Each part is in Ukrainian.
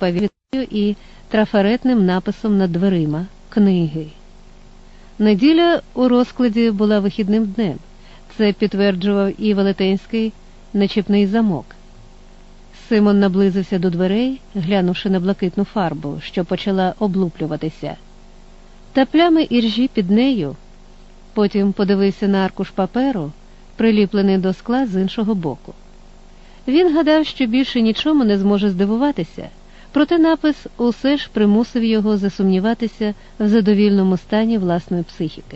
павітою і трафаретним написом над дверима «Книги». Неділя у розкладі була вихідним днем. Це підтверджував і велетенський начіпний замок. Симон наблизився до дверей, глянувши на блакитну фарбу, що почала облуплюватися. Та плями іржі під нею. Потім подивився на аркуш паперу, приліплений до скла з іншого боку. Він гадав, що більше нічому не зможе здивуватися, проте напис усе ж примусив його засумніватися в задовільному стані власної психіки.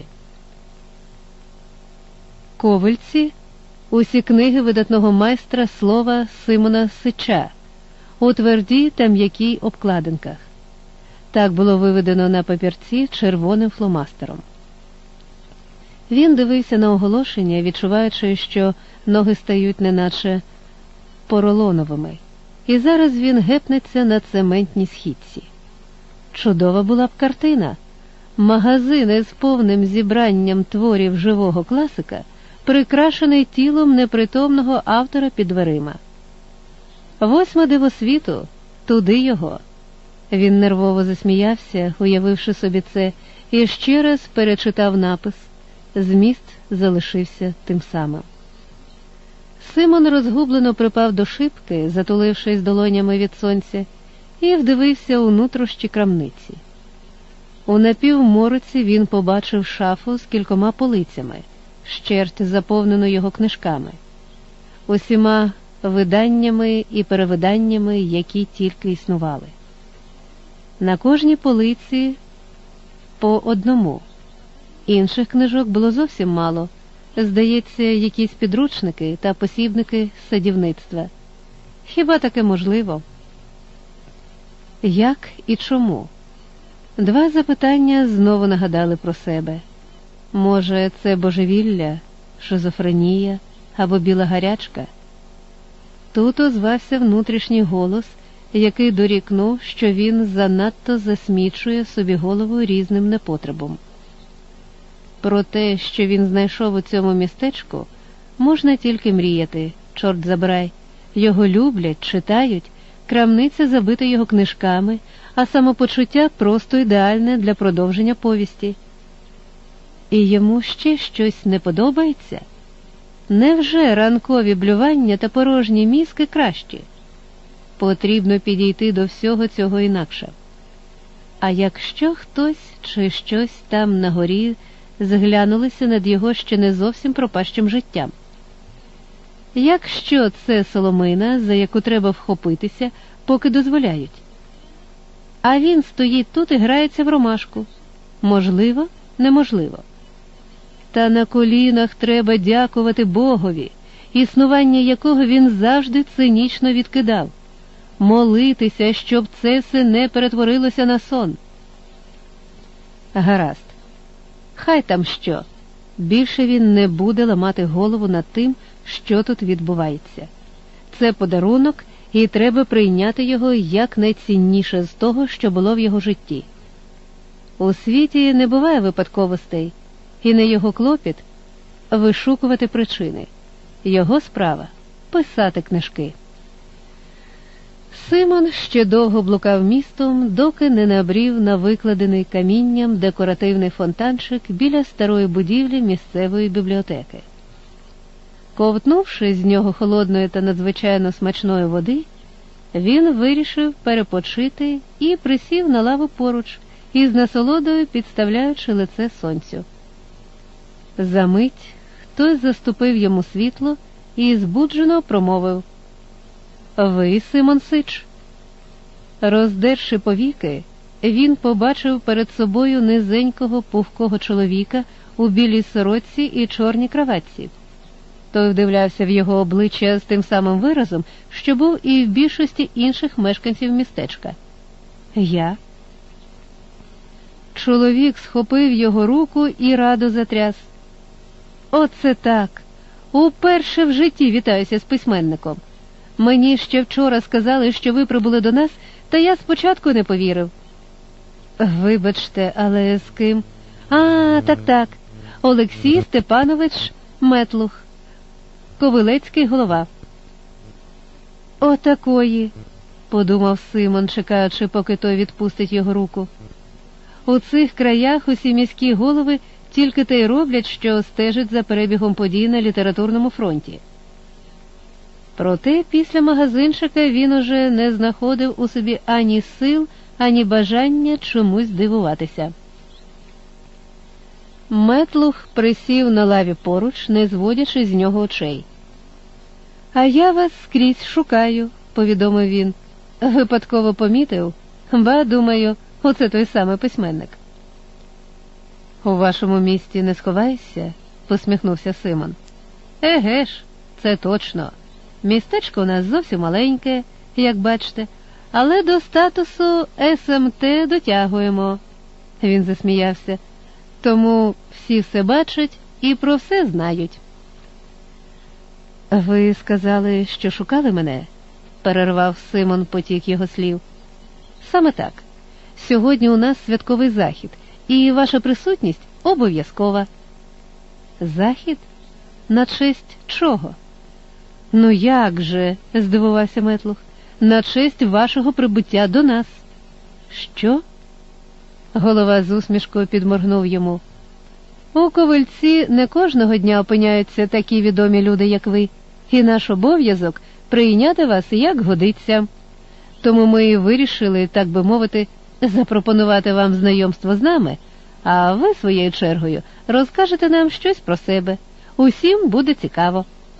Ковальці – усі книги видатного майстра слова Симона Сича у твердій та м'якій обкладинках. Так було виведено на папірці червоним фломастером. Він дивився на оголошення, відчуваючи, що ноги стають неначе поролоновими, і зараз він гепнеться на цементній східці. Чудова була б картина. Магазин із повним зібранням творів живого класика, прикрашений тілом непритомного автора під дверима. 8 диво світу, туди його. Він нервово засміявся, уявивши собі це, і ще раз перечитав напис. Зміст залишився тим самим. Симон розгублено припав до шибки, затулившись долонями від сонця, і вдивився у нутрощі крамниці. У напівмороці він побачив шафу з кількома полицями, щерть заповнену його книжками, усіма виданнями і перевиданнями, які тільки існували. На кожній полиці по одному. Інших книжок було зовсім мало, здається, якісь підручники та посібники з садівництва. Хіба таке можливо? Як і чому? Два запитання знову нагадали про себе. Може, це божевілля, шизофренія або біла гарячка? Тут озвався внутрішній голос, який дорікнув, що він занадто засмічує собі голову різним непотребом. Про те, що він знайшов у цьому містечку, можна тільки мріяти, чорт забирай. Його люблять, читають, крамниця забита його книжками, а самопочуття просто ідеальне для продовження повісті. І йому ще щось не подобається? Невже ранкові блювання та порожні мізки кращі? Потрібно підійти до всього цього інакше. А якщо хтось чи щось там на горі зглянулися над його ще не зовсім пропащим життям? Якщо це соломина, за яку треба вхопитися, поки дозволяють? А він стоїть тут і грається в ромашку. Можливо, неможливо. Та на колінах треба дякувати Богові, існування якого він завжди цинічно відкидав. Молитися, щоб це все не перетворилося на сон. Гаразд. Хай там що. Більше він не буде ламати голову над тим, що тут відбувається. Це подарунок, і треба прийняти його як найцінніше з того, що було в його житті. У світі не буває випадковостей, і не його клопіт вишукувати причини. Його справа – писати книжки. Симон ще довго блукав містом, доки не набрів на викладений камінням декоративний фонтанчик біля старої будівлі місцевої бібліотеки. Ковтнувши з нього холодної та надзвичайно смачної води, він вирішив перепочити і присів на лаву поруч, із насолодою підставляючи лице сонцю. Замить хтось заступив йому світло і збуджено промовив: «Ви, Симон Сич?» Роздерши повіки, він побачив перед собою низенького пухкого чоловіка у білій сорочці і чорній краватці. Той вдивлявся в його обличчя з тим самим виразом, що був і в більшості інших мешканців містечка. «Я?» Чоловік схопив його руку і радо затряс. «Оце так! Уперше в житті вітаюся з письменником. Мені ще вчора сказали, що ви прибули до нас, та я спочатку не повірив». «Вибачте, але з ким?» Так. Олексій Степанович Метлух, Ковилецький голова». «Отакої! подумав Симон, чекаючи, поки той відпустить його руку. У цих краях усі міські голови тільки те й роблять, що стежать за перебігом подій на літературному фронті. Проте після магазинчика він уже не знаходив у собі ані сил, ані бажання чомусь дивуватися. Метлух присів на лаві поруч, не зводячи з нього очей. «А я вас скрізь шукаю», – повідомив він. «Випадково помітив? Ба, думаю, оце той самий письменник». «У вашому місті не сховаєшся?» – посміхнувся Симон. «Еге ж, це точно. Містечко у нас зовсім маленьке, як бачите, але до статусу СМТ дотягуємо». Він засміявся. «Тому всі все бачать і про все знають». «Ви сказали, що шукали мене?» – перервав Симон потік його слів. «Саме так. Сьогодні у нас святковий захід, і ваша присутність обов'язкова». «Захід? На честь чого?» «Ну як же?» – здивувався Метлух. «На честь вашого прибуття до нас». «Що?» Голова з усмішкою підморгнув йому. «У Ковельці не кожного дня опиняються такі відомі люди, як ви, і наш обов'язок – прийняти вас як годиться. Тому ми і вирішили, так би мовити, запропонувати вам знайомство з нами, а ви, своєю чергою, розкажете нам щось про себе. Усім буде цікаво».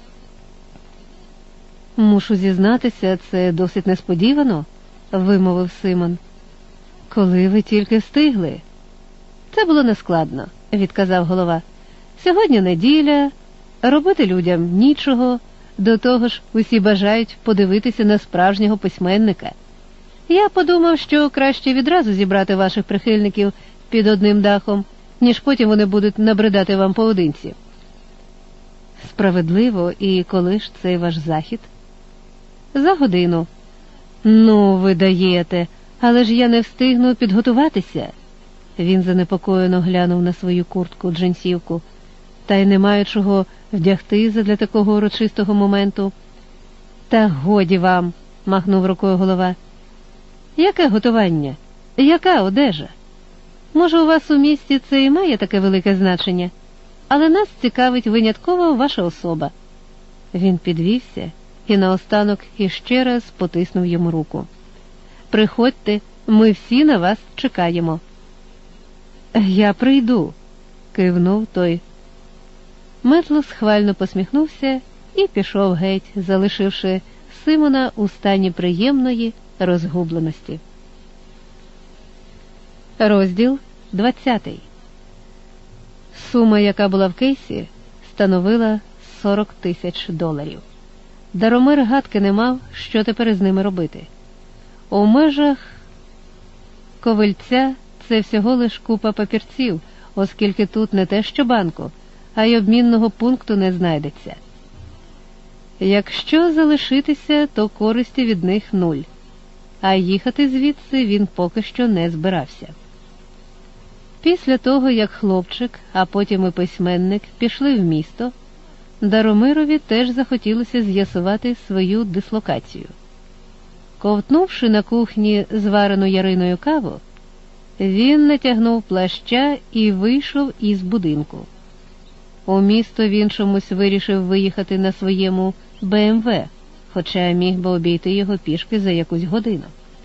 «Мушу зізнатися, це досить несподівано», – вимовив Симон. «Коли ви тільки встигли?» «Це було нескладно», – відказав голова. «Сьогодні неділя, робити людям нічого, до того ж усі бажають подивитися на справжнього письменника. Я подумав, що краще відразу зібрати ваших прихильників під одним дахом, ніж потім вони будуть набридати вам поодинці». «Справедливо, і коли ж цей ваш захід?» «За годину». «Ну, ви даєте, але ж я не встигну підготуватися». Він занепокоєно глянув на свою куртку-джинсівку. «Та й не маю чого вдягти задля такого урочистого моменту». «Та годі вам», – махнув рукою голова. «Яке готування? Яка одежа? Може, у вас у місті це і має таке велике значення, але нас цікавить винятково ваша особа». Він підвівся і наостанок іще раз потиснув йому руку. «Приходьте, ми всі на вас чекаємо». «Я прийду», – кивнув той. Метлух схвально посміхнувся і пішов геть, залишивши Симона у стані приємної розгубленості. Розділ 20. Сума, яка була в кейсі, становила $40,000. Даромир гадки не мав, що тепер з ними робити. У межах Ковельця це всього лиш купа папірців, оскільки тут не те що банку, а й обмінного пункту не знайдеться. Якщо залишитися, то користі від них 0, а їхати звідси він поки що не збирався. Після того, як хлопчик, а потім і письменник пішли в місто, Даромирові теж захотілося з'ясувати свою дислокацію. Ковтнувши на кухні зварену Яриною каву, він натягнув плаща і вийшов із будинку. У місто він чомусь вирішив виїхати на своєму БМВ, хоча міг би обійти його пішки за якусь годину.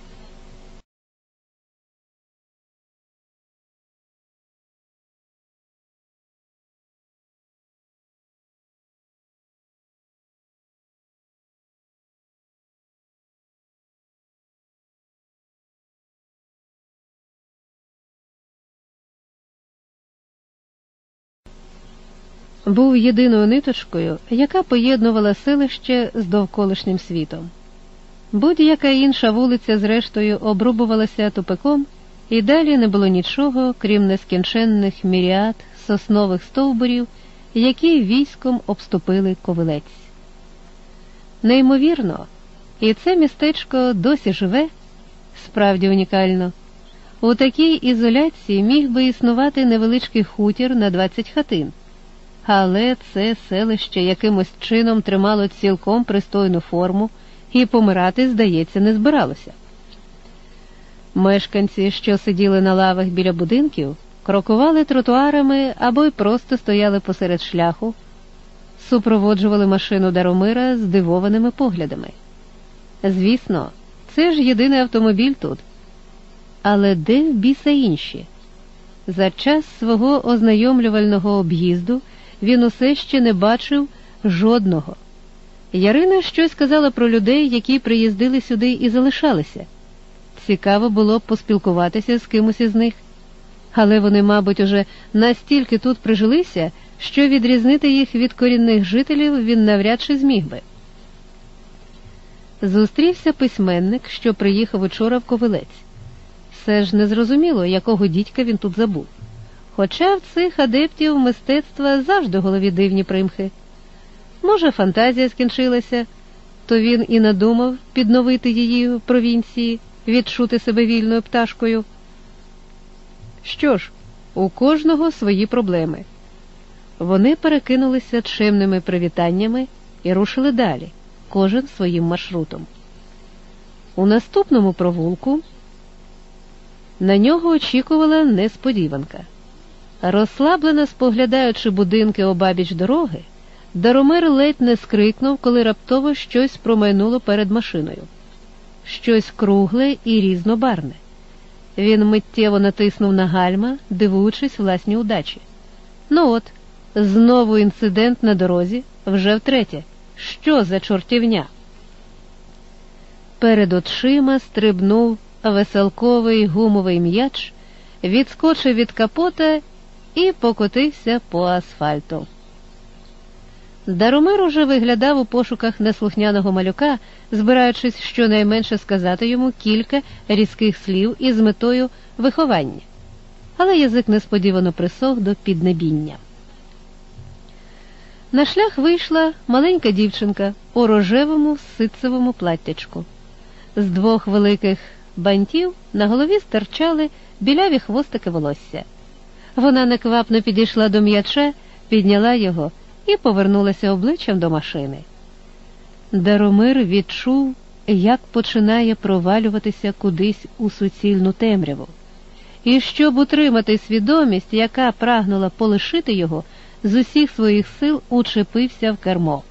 Був єдиною ниточкою, яка поєднувала селище з довколишнім світом. Будь-яка інша вулиця, зрештою, обрубувалася тупиком, і далі не було нічого, крім нескінченних міріад соснових стовбурів, які військом обступили Ковелець. Неймовірно, і це містечко досі живе, справді унікально. У такій ізоляції міг би існувати невеличкий хутір на 20 хатин. Але це селище якимось чином тримало цілком пристойну форму, і помирати, здається, не збиралося. Мешканці, що сиділи на лавах біля будинків, крокували тротуарами або й просто стояли посеред шляху, супроводжували машину Даромира здивованими поглядами. Звісно, це ж єдиний автомобіль тут. Але де в біса інші? За час свого ознайомлювального об'їзду він усе ще не бачив жодного. Ярина щось казала про людей, які приїздили сюди і залишалися. Цікаво було б поспілкуватися з кимось із них. Але вони, мабуть, уже настільки тут прижилися, що відрізнити їх від корінних жителів він навряд чи зміг би. Зустрівся письменник, що приїхав учора в Ковилець. Все ж незрозуміло, якого дідька він тут забув. Хоча в цих адептів мистецтва завжди в голові дивні примхи. Може, фантазія скінчилася, то він і надумав підновити її в провінції, відчути себе вільною пташкою. Що ж, у кожного свої проблеми. Вони перекинулися чемними привітаннями і рушили далі, кожен своїм маршрутом. У наступному провулку на нього очікувала несподіванка. Розслаблено споглядаючи будинки обабіч дороги, Даромир ледь не скрикнув, коли раптово щось промайнуло перед машиною. Щось кругле і різнобарне. Він миттєво натиснув на гальма, дивуючись власній удачі. Ну от, знову інцидент на дорозі, вже втретє. Що за чортівня? Перед очима стрибнув веселковий гумовий м'яч, відскочив від капота і покотився по асфальту. Даромир уже виглядав у пошуках неслухняного малюка, збираючись щонайменше сказати йому кілька різких слів із метою виховання. Але язик несподівано присох до піднебіння. На шлях вийшла маленька дівчинка у рожевому ситцевому платтячку. З двох великих бантів на голові стирчали біляві хвостики волосся. Вона неквапно підійшла до м'яча, підняла його і повернулася обличчям до машини. Даромир відчув, як починає провалюватися кудись у суцільну темряву. І щоб утримати свідомість, яка прагнула полишити його, з усіх своїх сил учепився в кермо.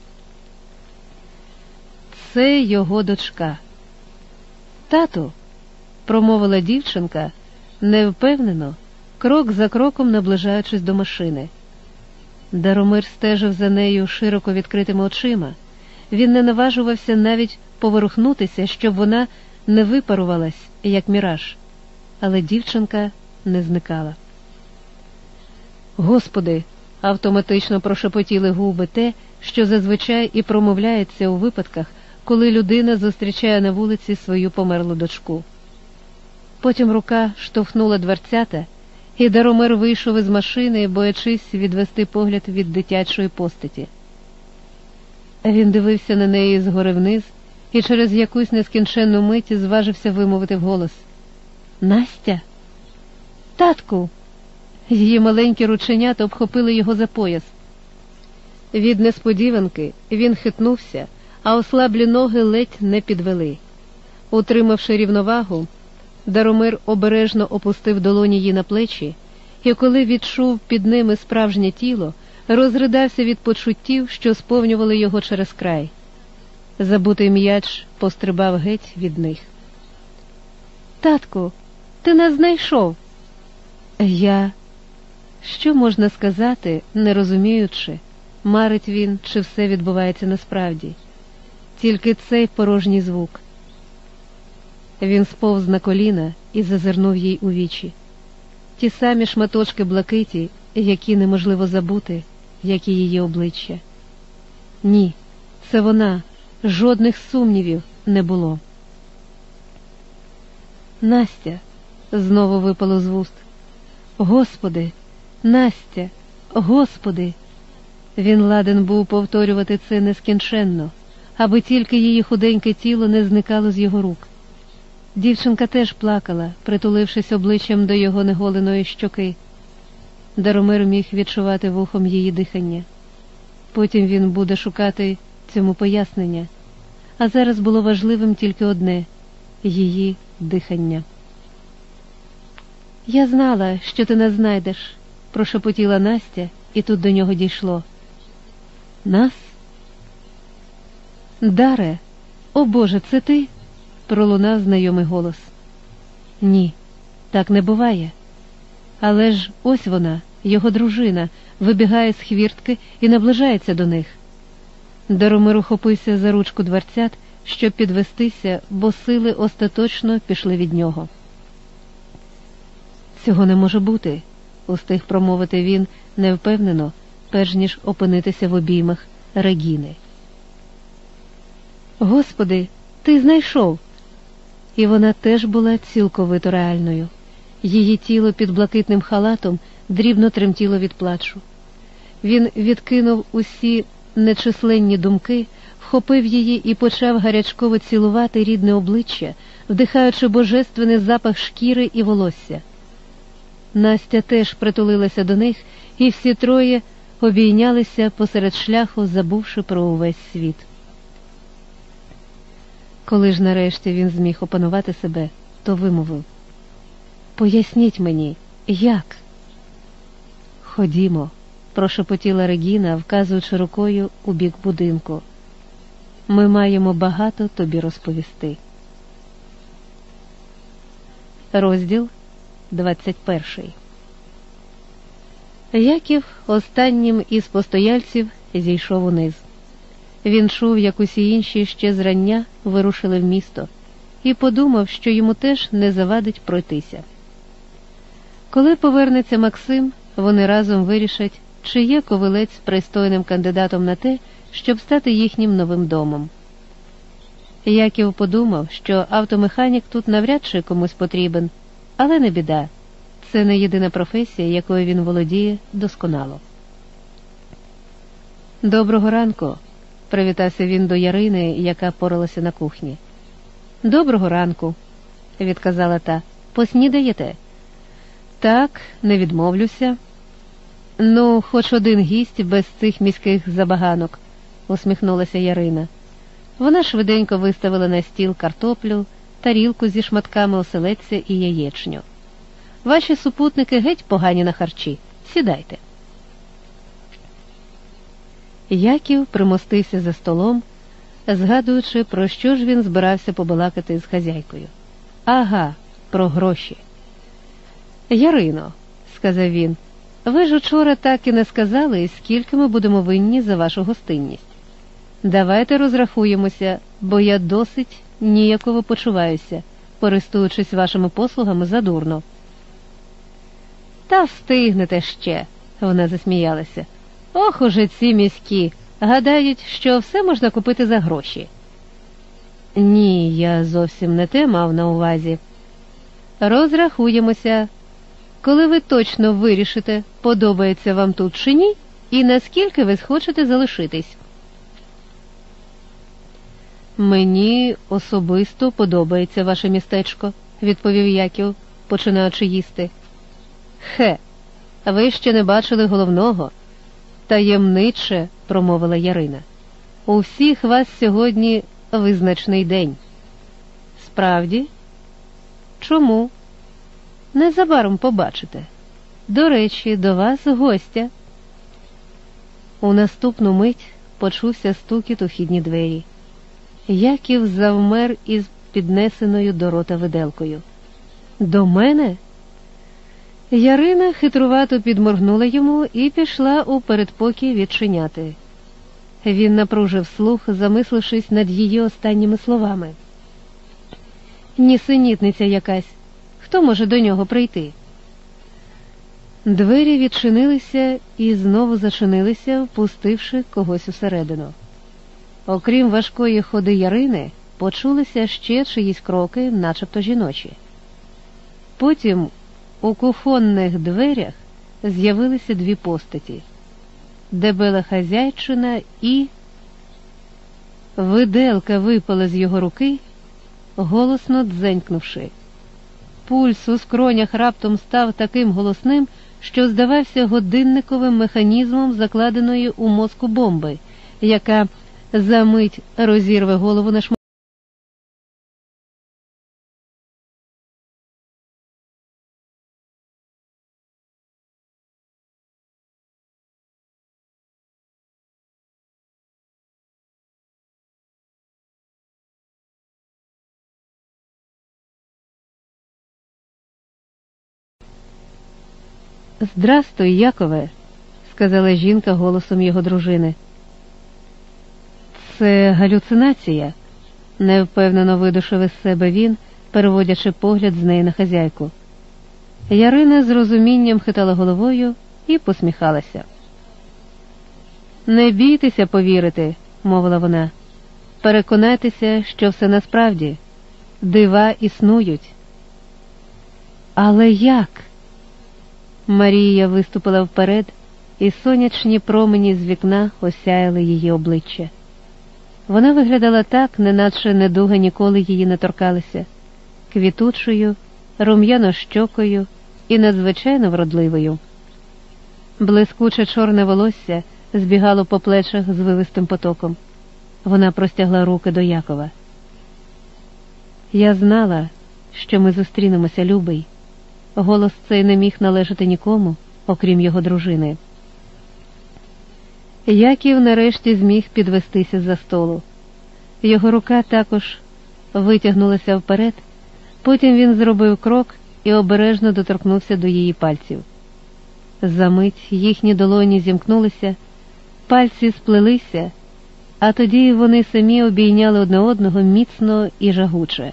Це його дочка. «Тату», – промовила дівчинка, невпевнено, крок за кроком наближаючись до машини. Даромир стежив за нею широко відкритими очима. Він не наважувався навіть поворухнутися, щоб вона не випарувалась, як міраж. Але дівчинка не зникала. «Господи!» – автоматично прошепотіли губи те, що зазвичай і промовляється у випадках, коли людина зустрічає на вулиці свою померлу дочку. Потім рука штовхнула дверцята, і Даромир вийшов із машини, боячись відвести погляд від дитячої постаті. Він дивився на неї згори вниз і через якусь нескінченну мить зважився вимовити вголос: «Настя? Татку!» Її маленькі рученята обхопили його за пояс. Від несподіванки він хитнувся, а ослаблі ноги ледь не підвели. Утримавши рівновагу, Даромир обережно опустив долоні їй на плечі, і коли відчув під ними справжнє тіло, розридався від почуттів, що сповнювали його через край. Забутий м'яч пострибав геть від них. «Татку, ти нас знайшов!» «Я...» Що можна сказати, не розуміючи, марить він, чи все відбувається насправді. Тільки цей порожній звук. Він сповз на коліна і зазирнув їй у вічі. Ті самі шматочки блакиті, які неможливо забути, як і її обличчя. Ні, це вона, жодних сумнівів не було. «Настя!» – знову випало з вуст. «Господи! Настя! Господи!» Він ладен був повторювати це нескінченно, аби тільки її худеньке тіло не зникало з його рук. Дівчинка теж плакала, притулившись обличчям до його неголеної щоки. Даромир міг відчувати вухом її дихання. Потім він буде шукати цьому пояснення. а зараз було важливим тільки одне – її дихання. «Я знала, що ти нас знайдеш», – прошепотіла Настя, і тут до нього дійшло. «Нас? Даре, о Боже, це ти?» – пролунав знайомий голос. «Ні, так не буває. Але ж ось вона, його дружина, вибігає з хвіртки і наближається до них». Даромир ухопився за ручку дверцят, щоб підвестися, бо сили остаточно пішли від нього. «Цього не може бути», – устиг промовити він невпевнено, перш ніж опинитися в обіймах Регіни. «Господи, ти знайшов!» І вона теж була цілковито реальною. Її тіло під блакитним халатом дрібно тремтіло від плачу. Він відкинув усі нечисленні думки, вхопив її і почав гарячково цілувати рідне обличчя, вдихаючи божественний запах шкіри і волосся. Настя теж притулилася до них, і всі троє обійнялися посеред шляху, забувши про увесь світ. Коли ж нарешті він зміг опанувати себе, то вимовив: «Поясніть мені, як?» «Ходімо», – прошепотіла Регіна, вказуючи рукою у бік будинку. «Ми маємо багато тобі розповісти». Розділ 21. Яків останнім із постояльців зійшов униз. Він чув, як усі інші ще зрання вирушили в місто, і подумав, що йому теж не завадить пройтися. Коли повернеться Максим, вони разом вирішать, чи є Ковилець пристойним кандидатом на те, щоб стати їхнім новим домом. Яків подумав, що автомеханік тут навряд чи комусь потрібен, але не біда. Це не єдина професія, якою він володіє досконало. «Доброго ранку», – привітався він до Ярини, яка поралася на кухні. «Доброго ранку», – відказала та. «Поснідаєте?» «Так, не відмовлюся». «Ну, хоч один гість без цих міських забаганок», – усміхнулася Ярина. Вона швиденько виставила на стіл картоплю, тарілку зі шматками оселедця і яєчню. «Ваші супутники геть погані на харчі. Сідайте». Яків примостився за столом, згадуючи, про що ж він збирався побалакати з хазяйкою. «Ага, про гроші». «Ярино», – сказав він, – «ви ж учора так і не сказали, скільки ми будемо винні за вашу гостинність. Давайте розрахуємося, бо я досить ніяково почуваюся, користуючись вашими послугами задурно». «Та встигнете ще», – вона засміялася. «Ох уже ці міські, гадають, що все можна купити за гроші». «Ні, я зовсім не те мав на увазі». «Розрахуємося, коли ви точно вирішите, подобається вам тут чи ні, і наскільки ви схочете залишитись». «Мені особисто подобається ваше містечко», – відповів Яків, починаючи їсти. «Хе, ви ще не бачили головного», – таємниче промовила Ярина. «У всіх вас сьогодні визначний день». «Справді? Чому?» «Незабаром побачите. До речі, до вас гостя». У наступну мить почувся стукіт у вхідні двері. Яків завмер із піднесеною до рота виделкою. «До мене?» Ярина хитрувато підморгнула йому і пішла у передпокій відчиняти. Він напружив слух, замислившись над її останніми словами. «Нісенітниця якась. Хто може до нього прийти?» Двері відчинилися і знову зачинилися, впустивши когось усередину. Окрім важкої ходи Ярини, почулися ще чиїсь кроки, начебто жіночі. Потім у кухонних дверях з'явилися дві постаті – дебела хазяйчина і… Виделка випала з його руки, голосно дзенькнувши. Пульс у скронях раптом став таким голосним, що здавався годинниковим механізмом закладеної у мозку бомби, яка за мить розірве голову на шматки. «Здрастуй, Якове», – сказала жінка голосом його дружини. «Це галюцинація», – невпевнено видушив із себе він, переводячи погляд з неї на хазяйку. Ярина з розумінням хитала головою і посміхалася. «Не бійтеся повірити», – мовила вона. «Переконайтеся, що все насправді. Дива існують». «Але як?» Марія виступила вперед, і сонячні промені з вікна осяяли її обличчя. Вона виглядала так, неначе недуга ніколи її не торкалися, квітучою, рум'яно-щокою і надзвичайно вродливою. Блискуче чорне волосся збігало по плечах звивистим потоком. Вона простягла руки до Якова. «Я знала, що ми зустрінемося, любий». Голос цей не міг належати нікому, окрім його дружини. Яків нарешті зміг підвестися з-за столу. Його рука також витягнулася вперед, потім він зробив крок і обережно доторкнувся до її пальців. Замить їхні долоні зімкнулися, пальці сплелися, а тоді вони самі обійняли одне одного міцно і жагуче.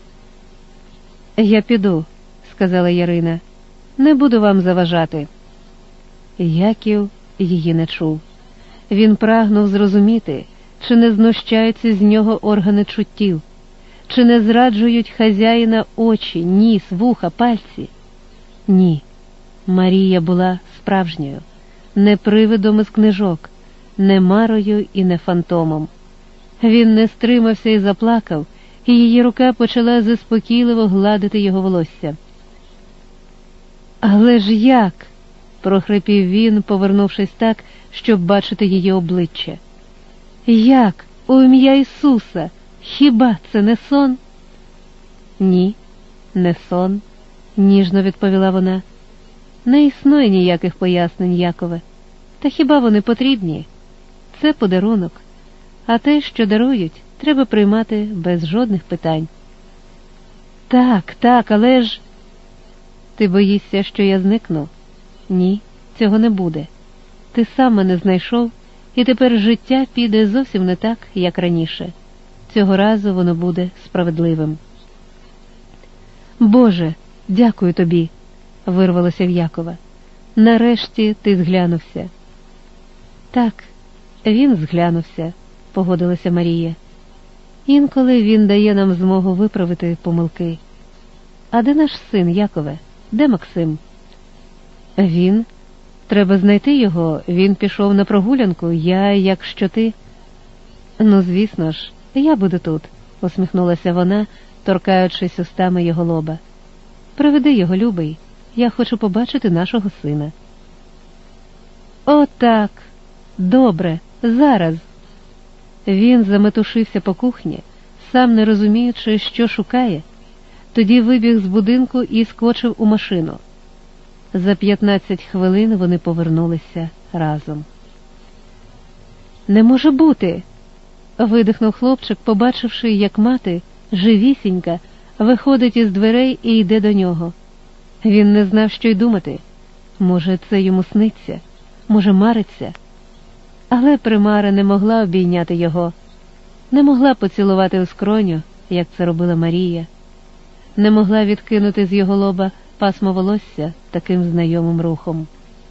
«Я піду», – сказала Ярина, – «не буду вам заважати». Яків її не чув. Він прагнув зрозуміти, чи не знущаються з нього органи чуттів, чи не зраджують хазяїна очі, ніс, вуха, пальці. Ні, Марія була справжньою, не привидом із книжок, не марою і не фантомом. Він не стримався і заплакав, і її рука почала заспокійливо гладити його волосся. «Але ж як?» – прохрипів він, повернувшись так, щоб бачити її обличчя. «Як? У ім'я Ісуса! Хіба це не сон?» «Ні, не сон», – ніжно відповіла вона. «Не існує ніяких пояснень, Якове. Та хіба вони потрібні? Це подарунок, а те, що дарують, треба приймати без жодних питань». Так, але ж...» «Ти боїшся, що я зникну?» «Ні, цього не буде. Ти сам мене знайшов, і тепер життя піде зовсім не так, як раніше. Цього разу воно буде справедливим». «Боже, дякую тобі», – вирвалося в Якова. «Нарешті ти зглянувся». «Так, він зглянувся», – погодилася Марія. «Інколи він дає нам змогу виправити помилки. А де наш син, Якове? Де Максим?» «Він? Треба знайти його. Він пішов на прогулянку. Якщо ти...» «Ну, звісно ж, я буду тут», – усміхнулася вона, торкаючись устами його лоба. «Приведи його, любий. Я хочу побачити нашого сина». «О, так. Добре. Зараз». Він заметушився по кухні, сам не розуміючи, що шукає. Тоді вибіг з будинку і скочив у машину. За 15 хвилин вони повернулися разом. «Не може бути!» – видихнув хлопчик, побачивши, як мати, живісінька, виходить із дверей і йде до нього. Він не знав, що й думати. Може, це йому сниться, може, мариться. Але примара не могла обійняти його, не могла поцілувати у скроню, як це робила Марія, не могла відкинути з його лоба пасмо волосся таким знайомим рухом.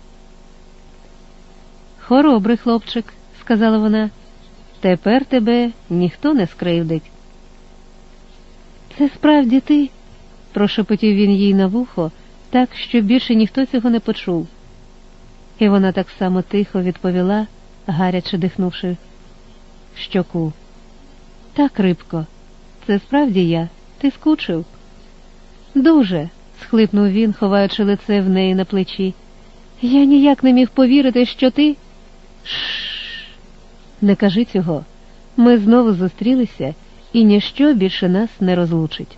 «Хоробрий хлопчик», – сказала вона, – «тепер тебе ніхто не скривдить». «Це справді ти?» – прошепотів він їй на вухо, так, що більше ніхто цього не почув. І вона так само тихо відповіла, гаряче дихнувши в щоку. «Так, рибко, це справді я. Ти скучив?» «Дуже», – схлипнув він, ховаючи лице в неї на плечі. «Я ніяк не міг повірити, що ти...» «Шшш! Не кажи цього. Ми знову зустрілися, і ніщо більше нас не розлучить.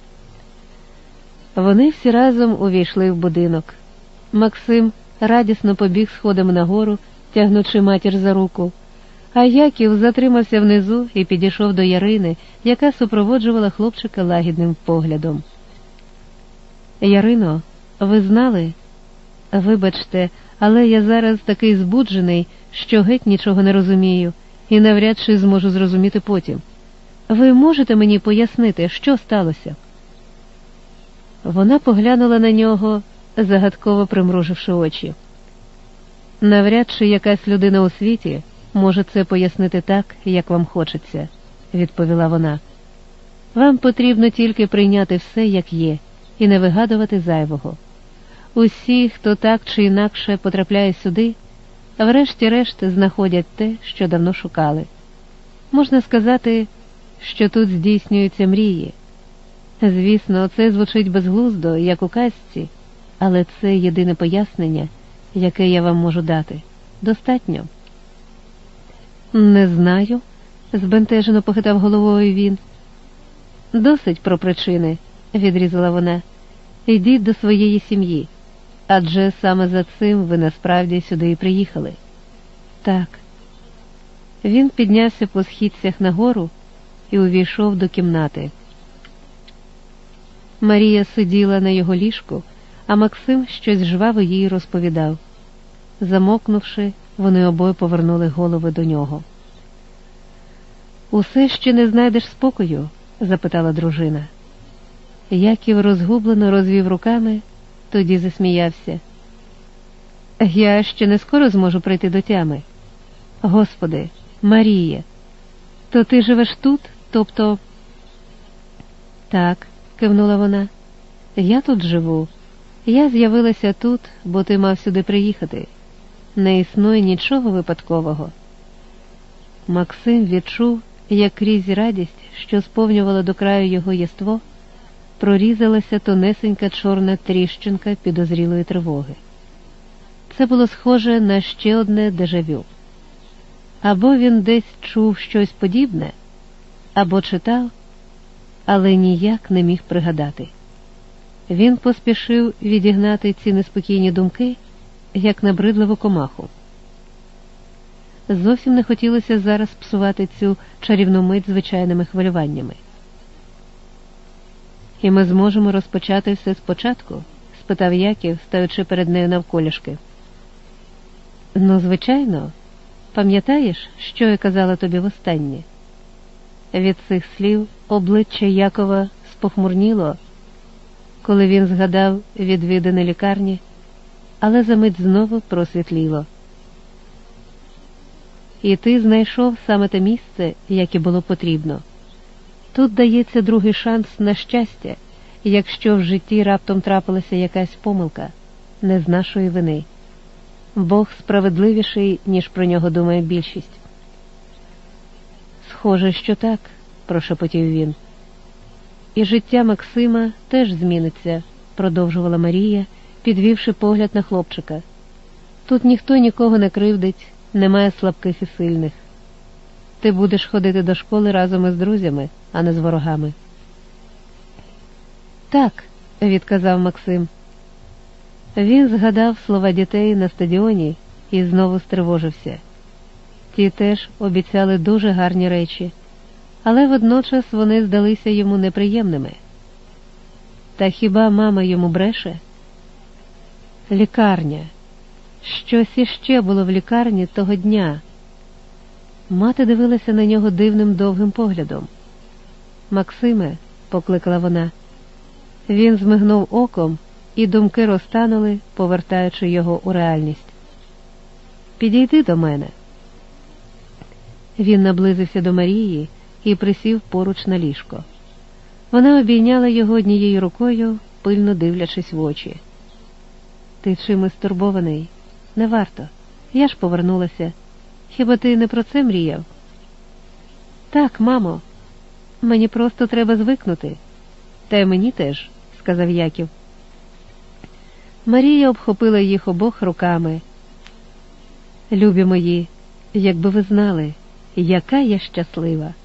Вони всі разом увійшли в будинок. Максим радісно побіг сходами нагору, тягнучи матір за руку, а Яків затримався внизу і підійшов до Ярини, яка супроводжувала хлопчика лагідним поглядом. «Ярино, ви знали? Вибачте, але я зараз такий збуджений, що геть нічого не розумію і навряд чи зможу зрозуміти потім. Ви можете мені пояснити, що сталося?» Вона поглянула на нього, загадково примруживши очі. «Навряд чи якась людина у світі може це пояснити так, як вам хочеться», – відповіла вона. «Вам потрібно тільки прийняти все, як є, і не вигадувати зайвого. Усі, хто так чи інакше потрапляє сюди, врешті-решт знаходять те, що давно шукали. Можна сказати, що тут здійснюються мрії. Звісно, це звучить безглуздо, як у казці, але це єдине пояснення, яке я вам можу дати. Достатньо?» «Не знаю», – збентежено похитав головою він. «Досить про причини», – відрізала вона. «Ідіть до своєї сім'ї, адже саме за цим ви насправді сюди і приїхали». «Так». Він піднявся по східцях нагору і увійшов до кімнати. Марія сиділа на його ліжку, а Максим щось жваво їй розповідав. Замовкнувши, вони обоє повернули голови до нього. «Усе ще не знайдеш спокою?» – запитала дружина. Яків розгублено розвів руками, тоді засміявся. «Я ще не скоро зможу прийти до тями. Господи, Марія, то ти живеш тут, тобто…» «Так», – кивнула вона, – «я тут живу. Я з'явилася тут, бо ти мав сюди приїхати. Не існує нічого випадкового». Максим відчув, як крізь радість, що сповнювала до краю його єство, прорізалася тонесенька чорна тріщинка підозрілої тривоги. Це було схоже на ще одне дежавю. Або він десь чув щось подібне, або читав, але ніяк не міг пригадати. Він поспішив відігнати ці неспокійні думки, як набридливу комаху. Зовсім не хотілося зараз псувати цю чарівну мить звичайними хвилюваннями. «І ми зможемо розпочати все спочатку?» – спитав Яків, стаючи перед нею навколішки. «Ну, звичайно. Пам'ятаєш, що я казала тобі востаннє?» Від цих слів обличчя Якова спохмурніло, коли він згадав відвідини лікарні, але за мить знову просвітліло. «І ти знайшов саме те місце, яке було потрібно. Тут дається другий шанс на щастя, якщо в житті раптом трапилася якась помилка, не з нашої вини. Бог справедливіший, ніж про нього думає більшість». «Схоже, що так», – прошепотів він. «І життя Максима теж зміниться», – продовжувала Марія, підвівши погляд на хлопчика. «Тут ніхто нікого не кривдить, немає слабких і сильних. Ти будеш ходити до школи разом із друзями, а не з ворогами». «Так», – відказав Максим. Він згадав слова дітей на стадіоні і знову стривожився. Ті теж обіцяли дуже гарні речі, але водночас вони здалися йому неприємними. Та хіба мама йому бреше? Лікарня. Щось іще було в лікарні того дня. Мати дивилася на нього дивним довгим поглядом. «Максиме», – покликала вона. Він змигнув оком, і думки розтанули, повертаючи його у реальність. «Підійди до мене». Він наблизився до Марії і присів поруч на ліжко. Вона обійняла його однією рукою, пильно дивлячись в очі. «Ти чимось стурбований? Не варто. Я ж повернулася. Хіба ти не про це мріяв?» «Так, мамо. Мені просто треба звикнути. Та й мені теж», – сказав Яків. Марія обхопила їх обох руками. «Любі мої, якби ви знали, яка я щаслива.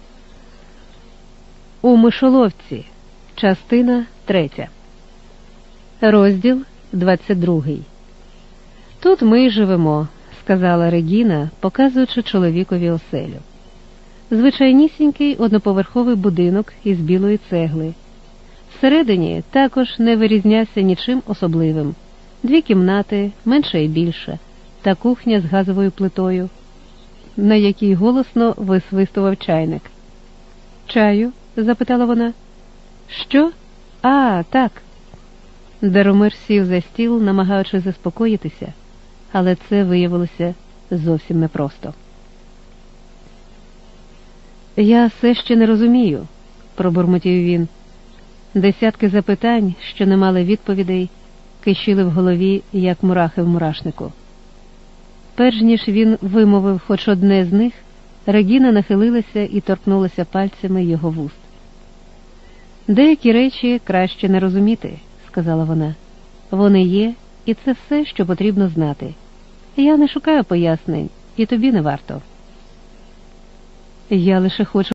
У мишоловці. Частина 3. Розділ 22. Тут ми й живемо, сказала Регіна, показуючи чоловікові оселю. Звичайнісінький одноповерховий будинок із білої цегли. Всередині також не вирізнявся нічим особливим. 2 кімнати, менша і більша, та кухня з газовою плитою, на якій голосно висвистував чайник. «Чаю?» – запитала вона. «Що? А, так». Даромир сів за стіл, намагаючись заспокоїтися, але це виявилося зовсім непросто. «Я все ще не розумію», – пробурмотів він. Десятки запитань, що не мали відповідей, кишіли в голові, як мурахи в мурашнику. Перш ніж він вимовив хоч одне з них, Регіна нахилилася і торкнулася пальцями його вуст. «Деякі речі краще не розуміти», – сказала вона. «Вони є, і це все, що потрібно знати. Я не шукаю пояснень, і тобі не варто». «Я лише хочу...»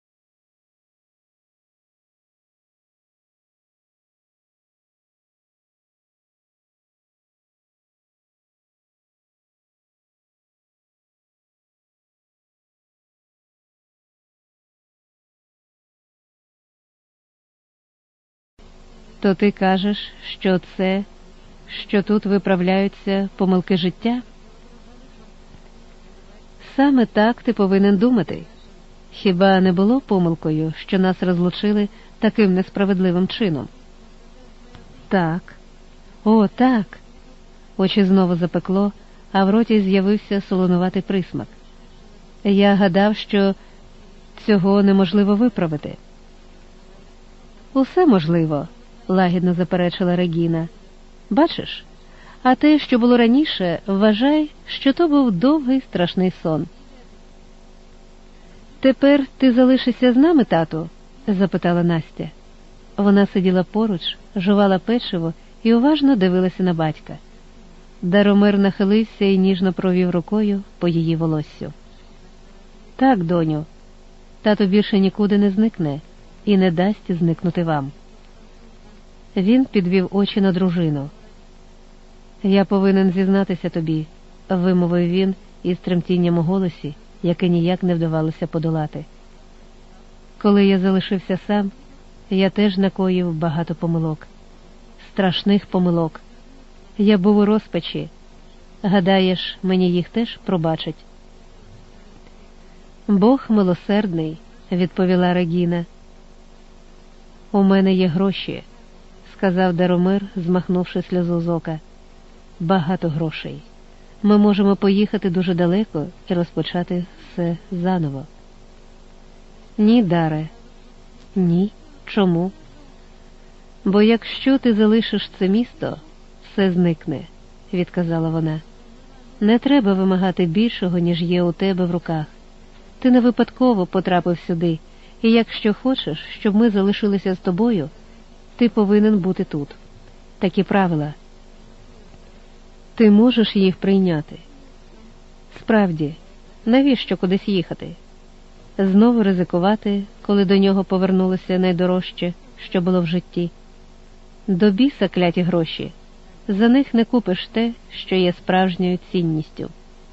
«То ти кажеш, що тут виправляються помилки життя?» «Саме так ти повинен думати. Хіба не було помилкою, що нас розлучили таким несправедливим чином?» «Так. О, так!» Очі знову запекло, а в роті з'явився солонуватий присмак. «Я гадав, що цього неможливо виправити». «Усе можливо», – лагідно заперечила Регіна. «Бачиш, а те, що було раніше, вважай, що то був довгий страшний сон». «Тепер ти залишишся з нами, тату?» – запитала Настя. Вона сиділа поруч, жувала печиво і уважно дивилася на батька. Даромир нахилився і ніжно провів рукою по її волоссю. «Так, доню, тато більше нікуди не зникне і не дасть зникнути вам». Він підвів очі на дружину. «Я повинен зізнатися тобі», – вимовив він із тремтінням у голосі, яке ніяк не вдавалося подолати. «Коли я залишився сам, я теж накоїв багато помилок. Страшних помилок. Я був у розпачі. Гадаєш, мені їх теж пробачать?» «Бог милосердний», – відповіла Регіна. «У мене є гроші», – сказав Даромир, змахнувши сльозу з ока. «Багато грошей. Ми можемо поїхати дуже далеко і розпочати все заново». «Ні, Даре». «Ні? Чому?» «Бо якщо ти залишиш це місто, все зникне», – відказала вона. «Не треба вимагати більшого, ніж є у тебе в руках. Ти не випадково потрапив сюди, і якщо хочеш, щоб ми залишилися з тобою, ти повинен бути тут. Такі правила. Ти можеш їх прийняти. Справді, навіщо кудись їхати? Знову ризикувати, коли до нього повернулося найдорожче, що було в житті. До біса кляті гроші. За них не купиш те, що є справжньою цінністю».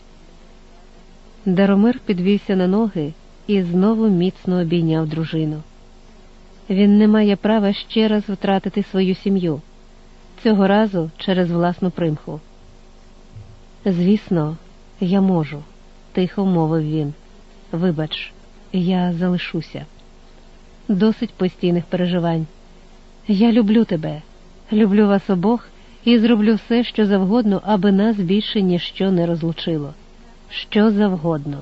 Даромир підвівся на ноги і знову міцно обійняв дружину. Він не має права ще раз втратити свою сім'ю, цього разу через власну примху. «Звісно, я можу», – тихо мовив він. «Вибач, я залишуся. Досить постійних переживань. Я люблю тебе, люблю вас обох і зроблю все, що завгодно, аби нас більше ніщо не розлучило. Що завгодно».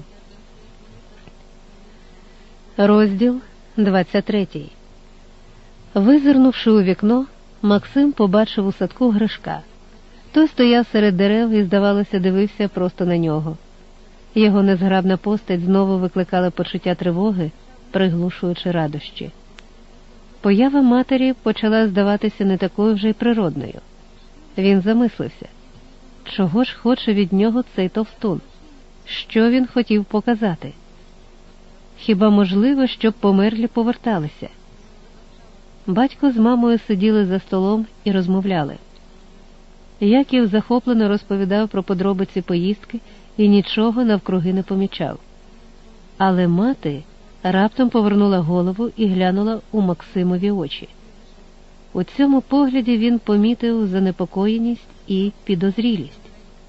Розділ 23. Визирнувши у вікно, Максим побачив у садку Гришка. Той стояв серед дерев і, здавалося, дивився просто на нього. Його незграбна постать знову викликала почуття тривоги, приглушуючи радощі. Поява матері почала здаватися не такою вже й природною. Він замислився. Чого ж хоче від нього цей товстун? Що він хотів показати? Хіба можливо, щоб померлі поверталися? Батько з мамою сиділи за столом і розмовляли. Яків захоплено розповідав про подробиці поїздки і нічого навкруги не помічав. Але мати раптом повернула голову і глянула у Максимові очі. У цьому погляді він помітив занепокоєність і підозрілість.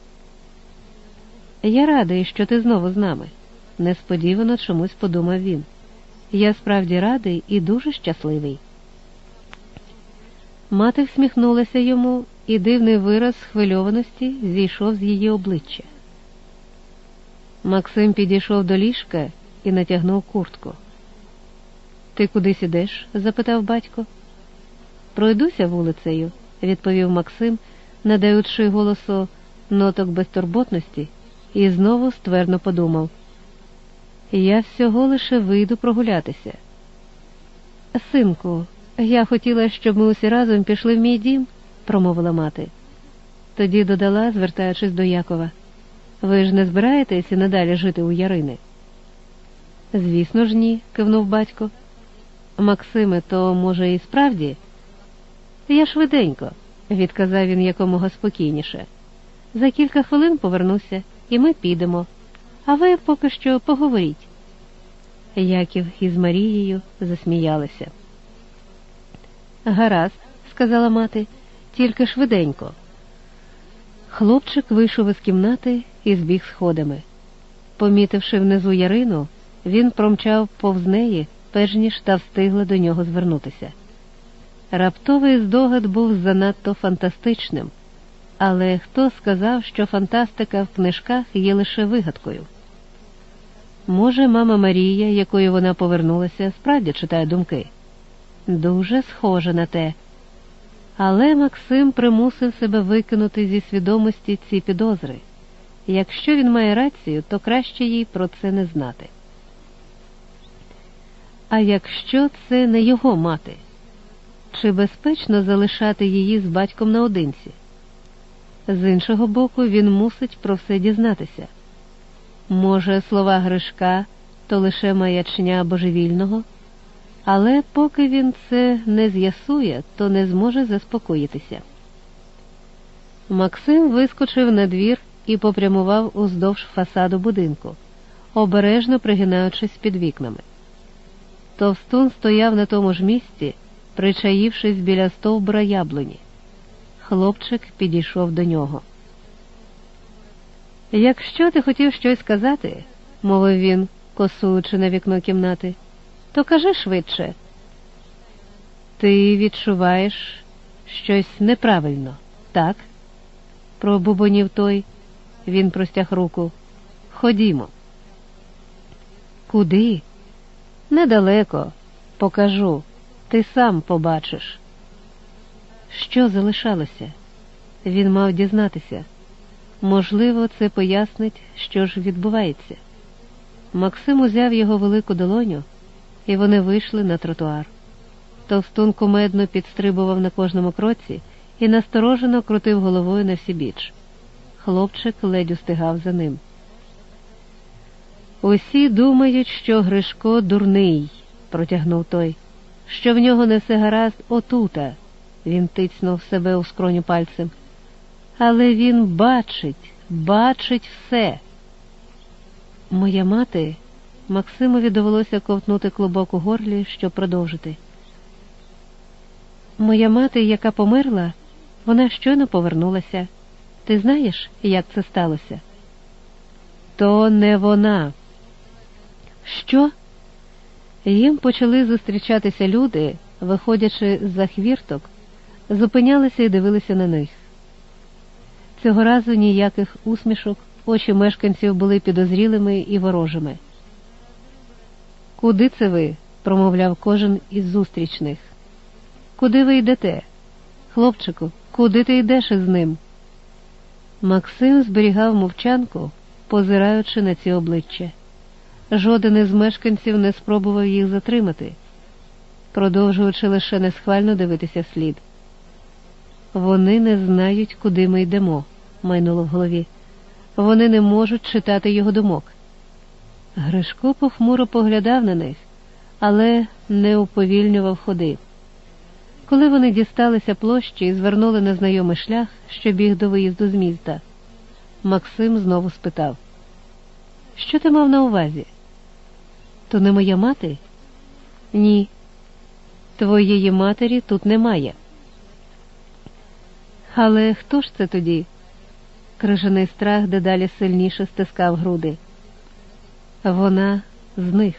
«Я радий, що ти знову з нами», – несподівано чомусь подумав він. «Я справді радий і дуже щасливий». Мати всміхнулася йому, і дивний вираз схвильованості зійшов з її обличчя. Максим підійшов до ліжка і натягнув куртку. «Ти кудись ідеш?» – запитав батько. «Пройдуся вулицею», – відповів Максим, надаючи голосу ноток безтурботності, і знову ствердно подумав. «Я всього лише вийду прогулятися». «Синку, я хотіла, щоб ми усі разом пішли в мій дім», – промовила мати. Тоді додала, звертаючись до Якова. «Ви ж не збираєтесь і надалі жити у Ярини?» «Звісно ж ні», – кивнув батько. «Максиме, то, може, і справді?» «Я швиденько», – відказав він якомога спокійніше. «За кілька хвилин повернуся, і ми підемо. А ви поки що поговоріть». Яків із Марією засміялися. «Гаразд», – сказала мати, – «тільки швиденько». Хлопчик вийшов із кімнати і збіг сходами. Помітивши внизу Ярину, він промчав повз неї, перш ніж та встигла до нього звернутися. Раптовий здогад був занадто фантастичним, але хто сказав, що фантастика в книжках є лише вигадкою? Може, мама Марія, якою вона повернулася, справді читає думки? Дуже схоже на те. Але Максим примусив себе викинути зі свідомості ці підозри. Якщо він має рацію, то краще їй про це не знати. А якщо це не його мати? Чи безпечно залишати її з батьком наодинці? З іншого боку, він мусить про все дізнатися. Може, слова Гришка – то лише маячня божевільного? Але поки він це не з'ясує, то не зможе заспокоїтися. Максим вискочив на двір і попрямував уздовж фасаду будинку, обережно пригинаючись під вікнами. Товстун стояв на тому ж місці, причаївшись біля стовбура яблуні. Хлопчик підійшов до нього. «Якщо ти хотів щось сказати, – мовив він, косуючи на вікно кімнати, – то кажи швидше». «Ти відчуваєш щось неправильно, так?» – пробубонів той. Він простяг руку. «Ходімо». «Куди?» «Недалеко. Покажу. Ти сам побачиш». Що залишалося? Він мав дізнатися. Можливо, це пояснить, що ж відбувається. Максим узяв його велику долоню, і вони вийшли на тротуар. Товстун кумедно підстрибував на кожному кроці і насторожено крутив головою на всібіч. Хлопчик ледь устигав за ним. «Усі думають, що Гришко дурний», – протягнув той, – «що в нього не все гаразд отута», – він тицьнув себе у скроню пальцем. «Але він бачить все». «Моя мати...» Максимові довелося ковтнути клубок у горлі, щоб продовжити. «Моя мати, яка померла, вона щойно повернулася. Ти знаєш, як це сталося?» «То не вона». «Що?» Їм почали зустрічатися люди, виходячи з-за хвірток, зупинялися і дивилися на них. Цього разу ніяких усмішок, очі мешканців були підозрілими і ворожими. «Куди це ви?» – промовляв кожен із зустрічних. «Куди ви йдете? Хлопчику, куди ти йдеш із ним?» Максим зберігав мовчанку, позираючи на ці обличчя. Жоден із мешканців не спробував їх затримати, продовжуючи лише несхвально дивитися вслід. «Вони не знають, куди ми йдемо», – майнуло в голові. «Вони не можуть читати його думок». Гришко похмуро поглядав на них, але не уповільнював ходи. Коли вони дісталися площі і звернули на знайомий шлях, що біг до виїзду з міста, Максим знову спитав: «Що ти мав на увазі? То не моя мати?» «Ні, твоєї матері тут немає». «Але хто ж це тоді?» Крижаний страх дедалі сильніше стискав груди. «Вона з них».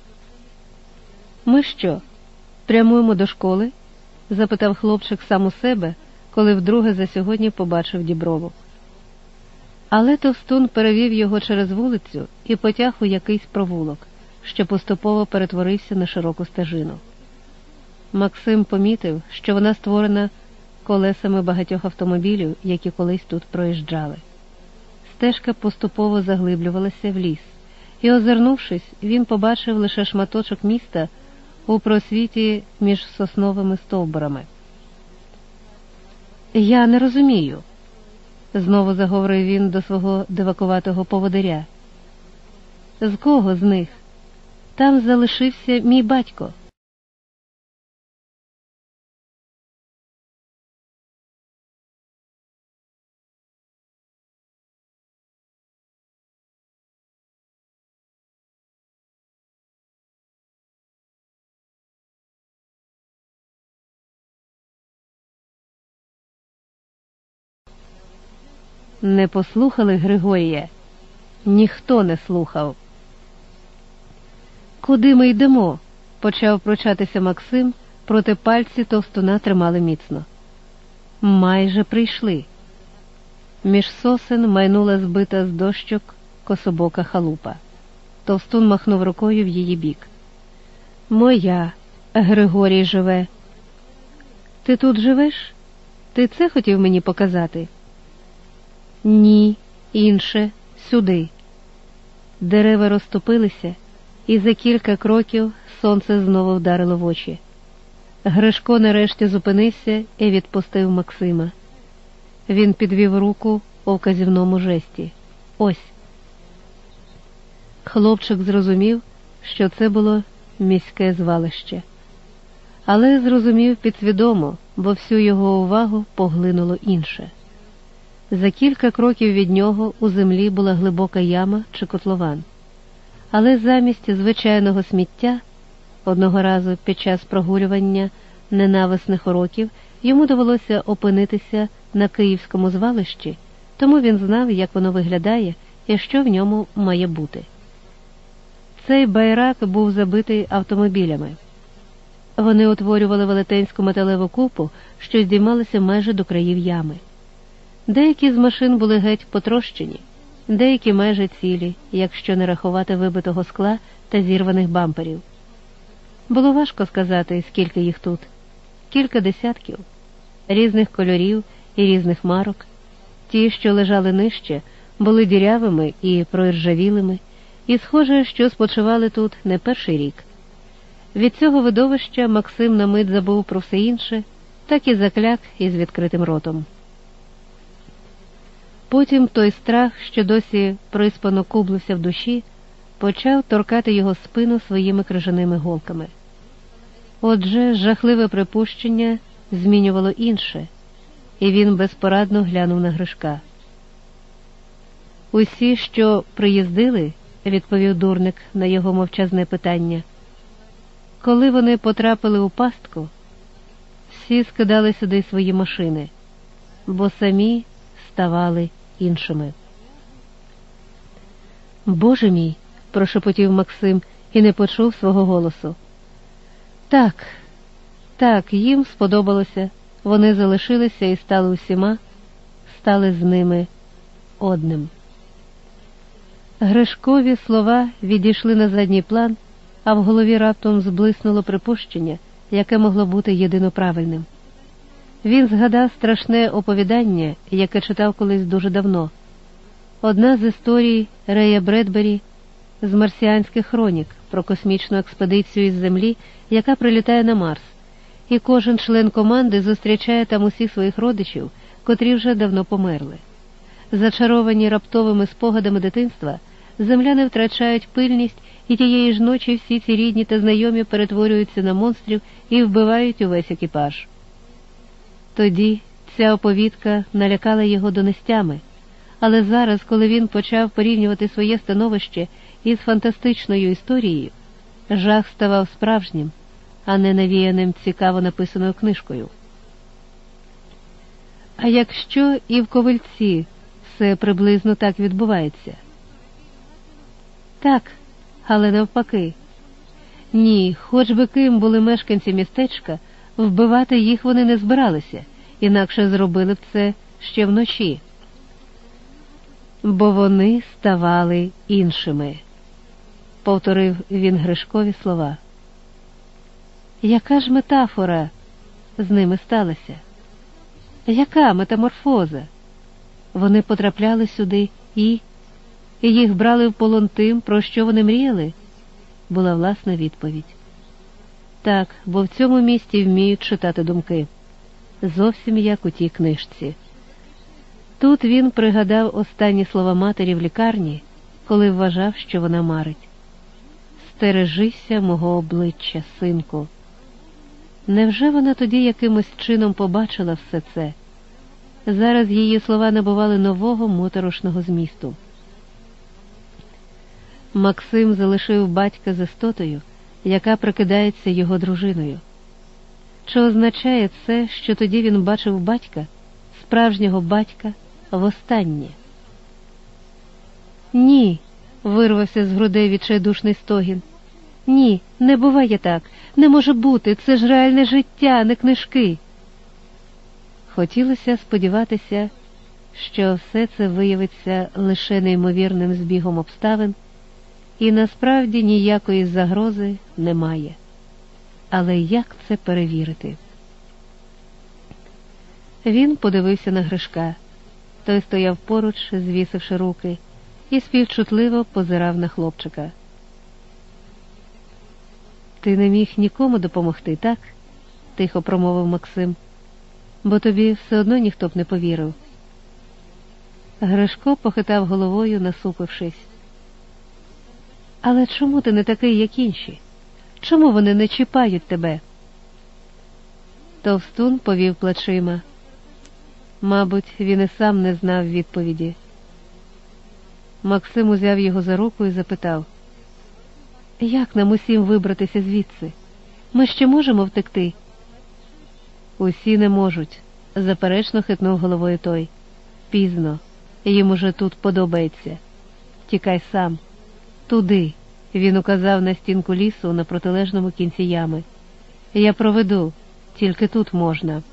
«Ми що, прямуємо до школи?» – запитав хлопчик сам у себе, коли вдруге за сьогодні побачив Діброву. Але товстун перевів його через вулицю і потяг у якийсь провулок, що поступово перетворився на широку стежину. Максим помітив, що вона створена колесами багатьох автомобілів, які колись тут проїжджали. Стежка поступово заглиблювалася в ліс, і, озирнувшись, він побачив лише шматочок міста у просвіті між сосновими стовбурами. «Я не розумію», – знову заговорив він до свого дивакуватого поводиря. «З кого з них? Там залишився мій батько». Не послухали Григорія? Ніхто не слухав. «Куди ми йдемо?» – почав пручатися Максим, проти пальці товстуна тримали міцно. «Майже прийшли». Між сосен майнула збита з дощок кособока халупа. Товстун махнув рукою в її бік. «Моя, Григорій живе». «Ти тут живеш? Ти це хотів мені показати?» «Ні, інше, сюди». Дерева розступилися, і за кілька кроків сонце знову вдарило в очі. Гришко нарешті зупинився і відпустив Максима. Він підвів руку у вказівному жесті. «Ось». Хлопчик зрозумів, що це було міське звалище. Але зрозумів підсвідомо, бо всю його увагу поглинуло інше. За кілька кроків від нього у землі була глибока яма чи котлован. Але замість звичайного сміття, одного разу під час прогулювання ненависних уроків, йому довелося опинитися на київському звалищі, тому він знав, як воно виглядає і що в ньому має бути. Цей байрак був забитий автомобілями. Вони утворювали велетенську металеву купу, що здіймалася майже до країв ями. Деякі з машин були геть потрощені, деякі майже цілі, якщо не рахувати вибитого скла та зірваних бамперів. Було важко сказати, скільки їх тут. Кілька десятків, різних кольорів і різних марок. Ті, що лежали нижче, були дірявими і проіржавілими, і схоже, що спочивали тут не перший рік. Від цього видовища Максим на мить забув про все інше, так і закляк із відкритим ротом. Потім той страх, що досі приспано кублився в душі, почав торкати його спину своїми крижаними голками. Отже, жахливе припущення змінювало інше, і він безпорадно глянув на Гришка. «Усі, що приїздили», – відповів дурник на його мовчазне питання, – «коли вони потрапили у пастку, всі скидали сюди свої машини, бо самі ставали іншими». «Боже мій!» – прошепотів Максим і не почув свого голосу. Так, їм сподобалося, вони залишилися і стали усіма, стали з ними одним. Гришкові слова відійшли на задній план, а в голові раптом зблиснуло припущення, яке могло бути єдино правильним. Він згадав страшне оповідання, яке читав колись дуже давно. Одна з історій Рея Бредбері з марсіанських хронік про космічну експедицію із Землі, яка прилітає на Марс, і кожен член команди зустрічає там усіх своїх родичів, котрі вже давно померли. Зачаровані раптовими спогадами дитинства, земляни втрачають пильність, і тієї ж ночі всі ці рідні та знайомі перетворюються на монстрів і вбивають увесь екіпаж. Тоді ця оповідка налякала його донестями, але зараз, коли він почав порівнювати своє становище із фантастичною історією, жах ставав справжнім, а не навіяним цікаво написаною книжкою. А якщо і в Ковельці все приблизно так відбувається? Так, але навпаки. Ні, хоч би ким були мешканці містечка, вбивати їх вони не збиралися, інакше зробили б це ще вночі. Бо вони ставали іншими, повторив він Гришкові слова. Яка ж метафора з ними сталася? Яка метаморфоза? Вони потрапляли сюди і їх брали в полон тим, про що вони мріяли? Була власна відповідь. Так, бо в цьому місті вміють читати думки. Зовсім як у тій книжці. Тут він пригадав останні слова матері в лікарні, коли вважав, що вона марить. «Стережися мого обличчя, синку». Невже вона тоді якимось чином побачила все це? Зараз її слова набували нового моторошного змісту. Максим залишив батька з істотою, яка прикидається його дружиною. Чи означає це, що тоді він бачив батька, справжнього батька, востаннє? «Ні», – вирвався з грудей відчайдушний стогін. «Ні, не буває так, не може бути, це ж реальне життя, не книжки». Хотілося сподіватися, що все це виявиться лише неймовірним збігом обставин, і насправді ніякої загрози немає. Але як це перевірити? Він подивився на Гришка. Той стояв поруч, звісивши руки, і співчутливо позирав на хлопчика. «Ти не міг нікому допомогти, так?» – тихо промовив Максим. «Бо тобі все одно ніхто б не повірив». Гришко похитав головою, насупившись. «Але чому ти не такий, як інші? Чому вони не чіпають тебе?» Товстун повів плечима. Мабуть, він і сам не знав відповіді. Максим узяв його за руку і запитав: «Як нам усім вибратися звідси? Ми ще можемо втекти?» «Усі не можуть», – заперечно хитнув головою той. «Пізно. Їм уже тут подобається. Тікай сам. Туди», – він указав на стінку лісу на протилежному кінці ями. «Я проведу, тільки тут можна».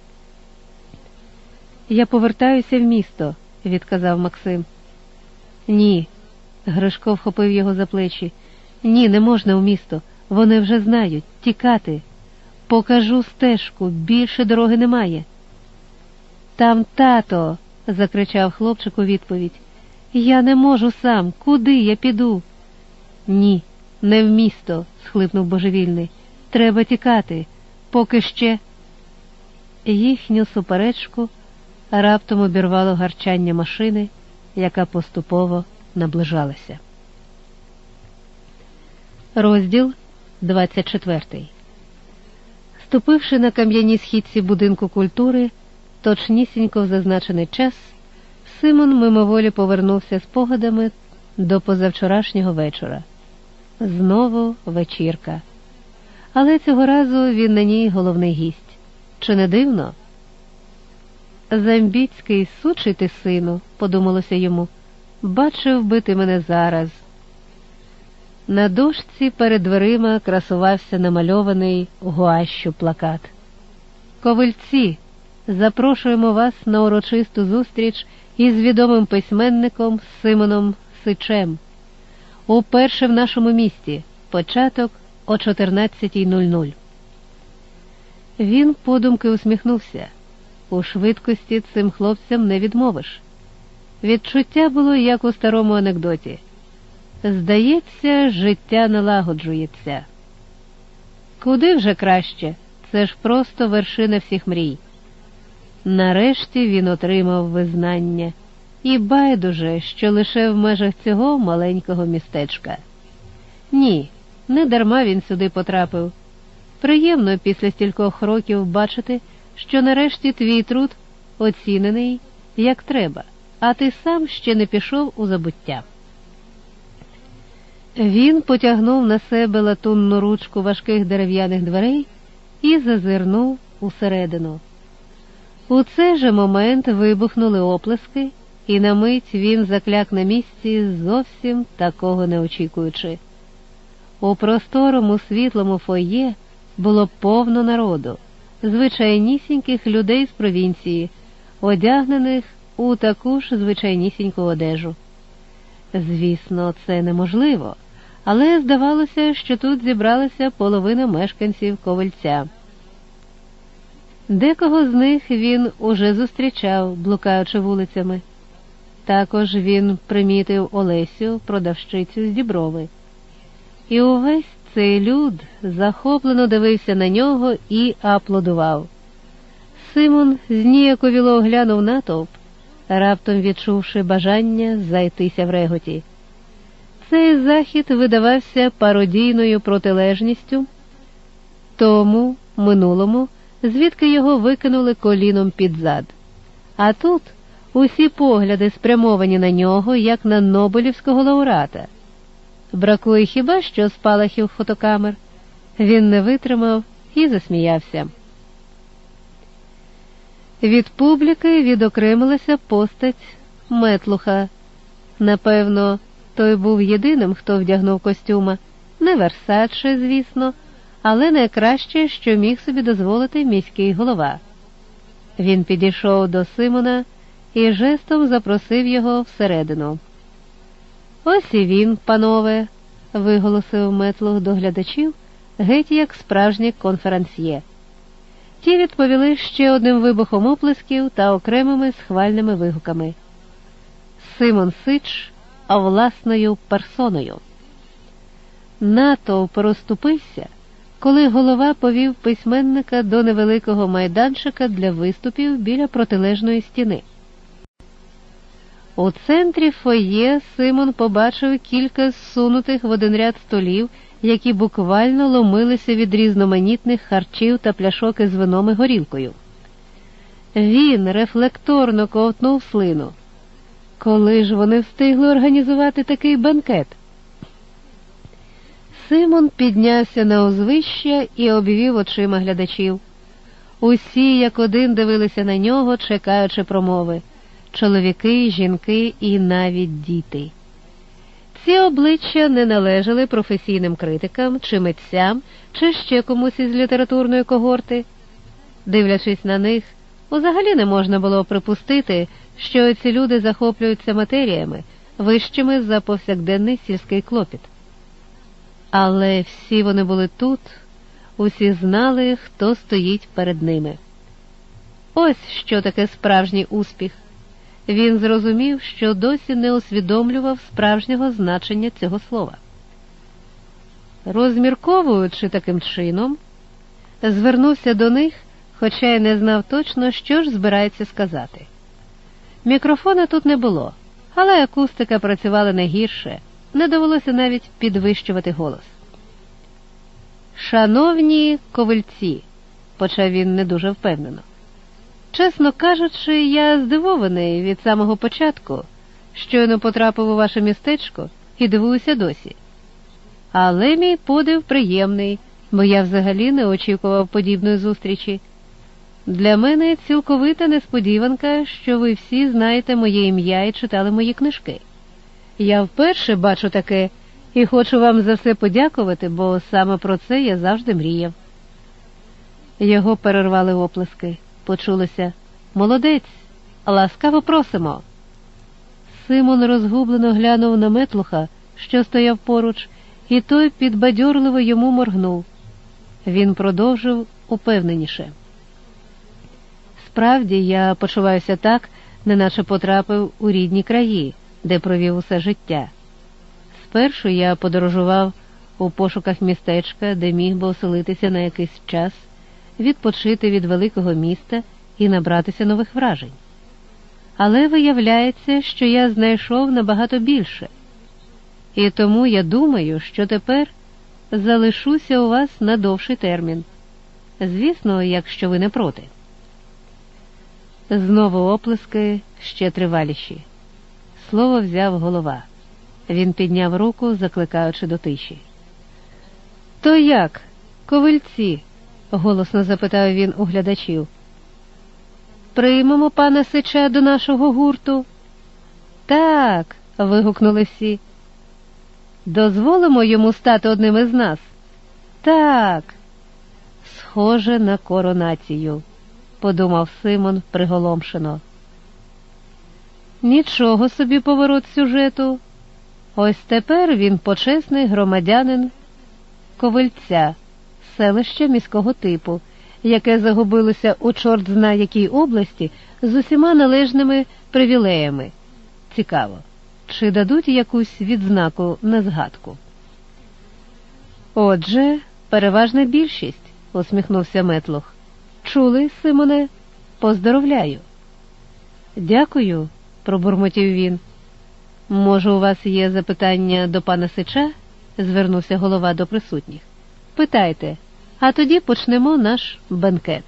«Я повертаюся в місто», – відказав Максим. «Ні», – Гришко вхопив його за плечі. «Ні, не можна в місто. Вони вже знають. Тікати. Покажу стежку. Більше дороги немає». «Там тато!» – закричав хлопчик у відповідь. «Я не можу сам. Куди я піду?» «Ні, не в місто», – схлипнув божевільний. «Треба тікати. Поки ще...» Їхню суперечку раптом обірвало гарчання машини, яка поступово наближалася. Розділ 24. Ступивши на кам'яній східці будинку культури, точнісінько в зазначений час, Симон мимоволі повернувся спогадами до позавчорашнього вечора. Знову вечірка. Але цього разу він на ній головний гість. Чи не дивно? «Замбіцький сучий ти, сину», – подумалося йому, – «бачив би ти мене зараз». На дошці перед дверима красувався намальований гуашю плакат. «Ковельці, запрошуємо вас на урочисту зустріч із відомим письменником Симоном Сичем. Уперше в нашому місті. Початок о 14:00. Він подумки усміхнувся. У швидкості цим хлопцям не відмовиш. Відчуття було, як у старому анекдоті. Здається, життя налагоджується. Куди вже краще, це ж просто вершина всіх мрій. Нарешті він отримав визнання. і байдуже, що лише в межах цього маленького містечка. Ні, не дарма він сюди потрапив. Приємно після стількох років бачити, що нарешті твій труд оцінений як треба, а ти сам ще не пішов у забуття. Він потягнув на себе латунну ручку важких дерев'яних дверей і зазирнув усередину. У цей же момент вибухнули оплески, і на мить він закляк на місці, зовсім такого не очікуючи. У просторому світлому фойє було повно народу, звичайнісіньких людей з провінції, одягнених у таку ж звичайнісіньку одежу. Звісно, це неможливо, але здавалося, що тут зібралася половина мешканців Ковельця. Декого з них він уже зустрічав, блукаючи вулицями. Також він примітив Олесю, продавщицю з Діброви. І увесь цей люд захоплено дивився на нього і аплодував. Симон зніяковіло оглянув натовп, раптом відчувши бажання зайтися в реготі. Цей захід видавався пародійною протилежністю тому минулому, звідки його викинули коліном під зад. А тут усі погляди спрямовані на нього, як на нобелівського лауреата. Бракує хіба що спалахів фотокамер. Він не витримав і засміявся. Від публіки відокремилася постать Метлуха. Напевно, той був єдиним, хто вдягнув костюма. Не Версаче, звісно, але найкраще, що міг собі дозволити міський голова. Він підійшов до Симона і жестом запросив його всередину. «Ось і він, панове», – виголосив Метлух до глядачів, геть як справжній конферансьє. Ті відповіли ще одним вибухом оплесків та окремими схвальними вигуками. Симон Сич власною персоною. Натовп розступився, коли голова повів письменника до невеликого майданчика для виступів біля протилежної стіни. У центрі фойє Симон побачив кілька зсунутих в один ряд столів, які буквально ломилися від різноманітних харчів та пляшок із вином і горілкою. Він рефлекторно ковтнув слину. Коли ж вони встигли організувати такий бенкет? Симон піднявся на узвище і обвів очима глядачів. Усі як один дивилися на нього, чекаючи промови. Чоловіки, жінки і навіть діти. Ці обличчя не належали професійним критикам, чи митцям, чи ще комусь із літературної когорти. Дивлячись на них, взагалі не можна було припустити, що ці люди захоплюються матеріями, вищими за повсякденний сільський клопіт. Але всі вони були тут, усі знали, хто стоїть перед ними. Ось що таке справжній успіх. Він зрозумів, що досі не усвідомлював справжнього значення цього слова. Розмірковуючи таким чином, звернувся до них, хоча й не знав точно, що ж збирається сказати. Мікрофона тут не було, але акустика працювала не гірше, не довелося навіть підвищувати голос. «Шановні ковельці», – почав він не дуже впевнено, – «чесно кажучи, я здивований від самого початку, щойно потрапив у ваше містечко і дивуюся досі. Але мій подив приємний, бо я взагалі не очікував подібної зустрічі. Для мене цілковита несподіванка, що ви всі знаєте моє ім'я і читали мої книжки. Я вперше бачу таке і хочу вам за все подякувати, бо саме про це я завжди мріяв». Його перервали оплески. Почулося: «Молодець! Ласкаво просимо!» Симон розгублено глянув на Метлуха, що стояв поруч, і той підбадьорливо йому моргнув. Він продовжив упевненіше: «Справді, я почуваюся так, неначе потрапив у рідні краї, де провів усе життя. Спершу я подорожував у пошуках містечка, де міг би оселитися на якийсь час, відпочити від великого міста і набратися нових вражень. але виявляється, що я знайшов набагато більше. І тому я думаю, що тепер залишуся у вас на довший термін. Звісно, якщо ви не проти. Знову оплески, ще триваліші. Слово взяв голова. Він підняв руку, закликаючи до тиші. «То як, ковильці?» – голосно запитав він у глядачів. «Приймемо пана Сича до нашого гурту?» «Так!» – вигукнули всі. «Дозволимо йому стати одним із нас?» «Так!» «Схоже на коронацію», – подумав Симон приголомшено. Нічого собі поворот сюжету. Ось тепер він почесний громадянин Ковильця, селища міського типу, яке загубилося у чорт зна якій області з усіма належними привілеями. Цікаво, чи дадуть якусь відзнаку на згадку? Отже, переважна більшість, усміхнувся Метлух. Чули, Симоне? Поздоровляю. Дякую, пробурмотів він. Може, у вас є запитання до пана Сича? Звернувся голова до присутніх. Питайте, а тоді почнемо наш бенкет.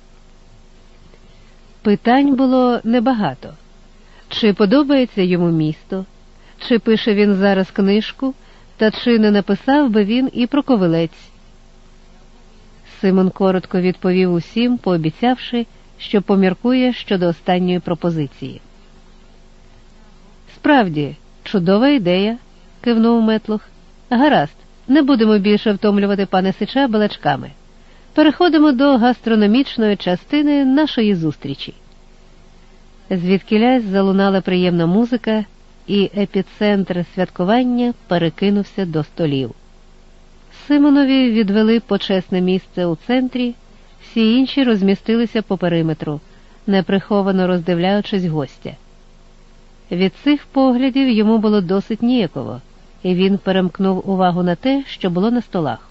Питань було небагато. Чи подобається йому місто, чи пише він зараз книжку, та чи не написав би він і про Ковилець. Симон коротко відповів усім, пообіцявши, що поміркує щодо останньої пропозиції. Справді, чудова ідея, кивнув Метлух. Гаразд, не будемо більше втомлювати пана Сича балачками. Переходимо до гастрономічної частини нашої зустрічі. Звідкілясь залунала приємна музика, і епіцентр святкування перекинувся до столів. Симонові відвели почесне місце у центрі, всі інші розмістилися по периметру, неприховано роздивляючись гостя. Від цих поглядів йому було досить ніяково, і він перемкнув увагу на те, що було на столах.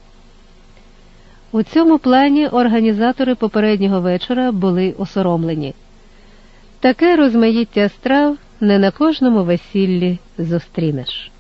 У цьому плані організатори попереднього вечора були осоромлені. Таке розмаїття страв не на кожному весіллі зустрінеш.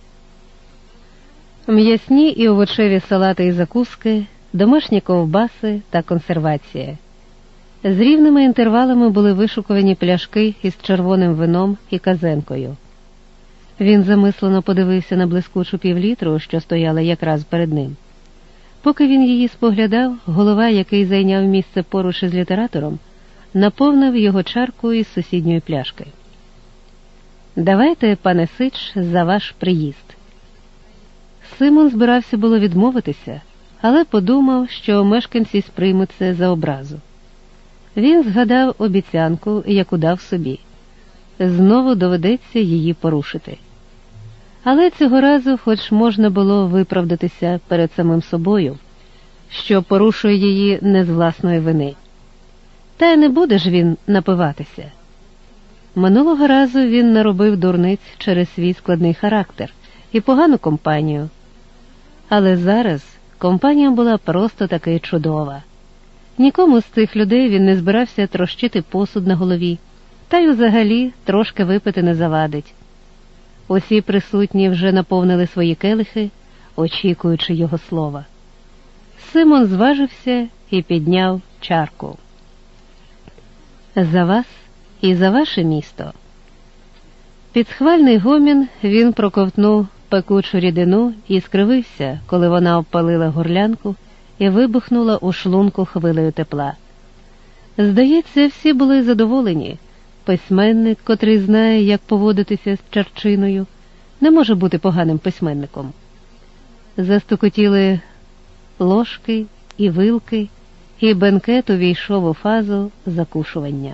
М'ясні і овочеві салати і закуски, домашні ковбаси та консервація. З рівними інтервалами були вишукувані пляшки із червоним вином і казенкою. Він замислено подивився на блискучу півлітру, що стояла якраз перед ним. Поки він її споглядав, голова, який зайняв місце поруч із літератором, наповнив його чарку із сусідньої пляшки. «Давайте, пане Сич, за ваш приїзд». Симон збирався було відмовитися, але подумав, що мешканці сприймуть це за образу. Він згадав обіцянку, яку дав собі. Знову доведеться її порушити. Але цього разу хоч можна було виправдатися перед самим собою, що порушує її не з власної вини. Та й не буде ж він напиватися. Минулого разу він наробив дурниць через свій складний характер і погану компанію. Але зараз компанія була просто таки чудова. Нікому з цих людей він не збирався трощити посуд на голові, та й взагалі трошки випити не завадить. Усі присутні вже наповнили свої келихи, очікуючи його слова. Симон зважився і підняв чарку. «За вас і за ваше місто». Під схвальний гомін він проковтнув пекучу рідину і скривився, коли вона обпалила горлянку і вибухнула у шлунку хвилею тепла. Здається, всі були задоволені. Письменник, котрий знає, як поводитися з чарчиною, не може бути поганим письменником. Застукотіли ложки і вилки, і бенкет увійшов у фазу закушування.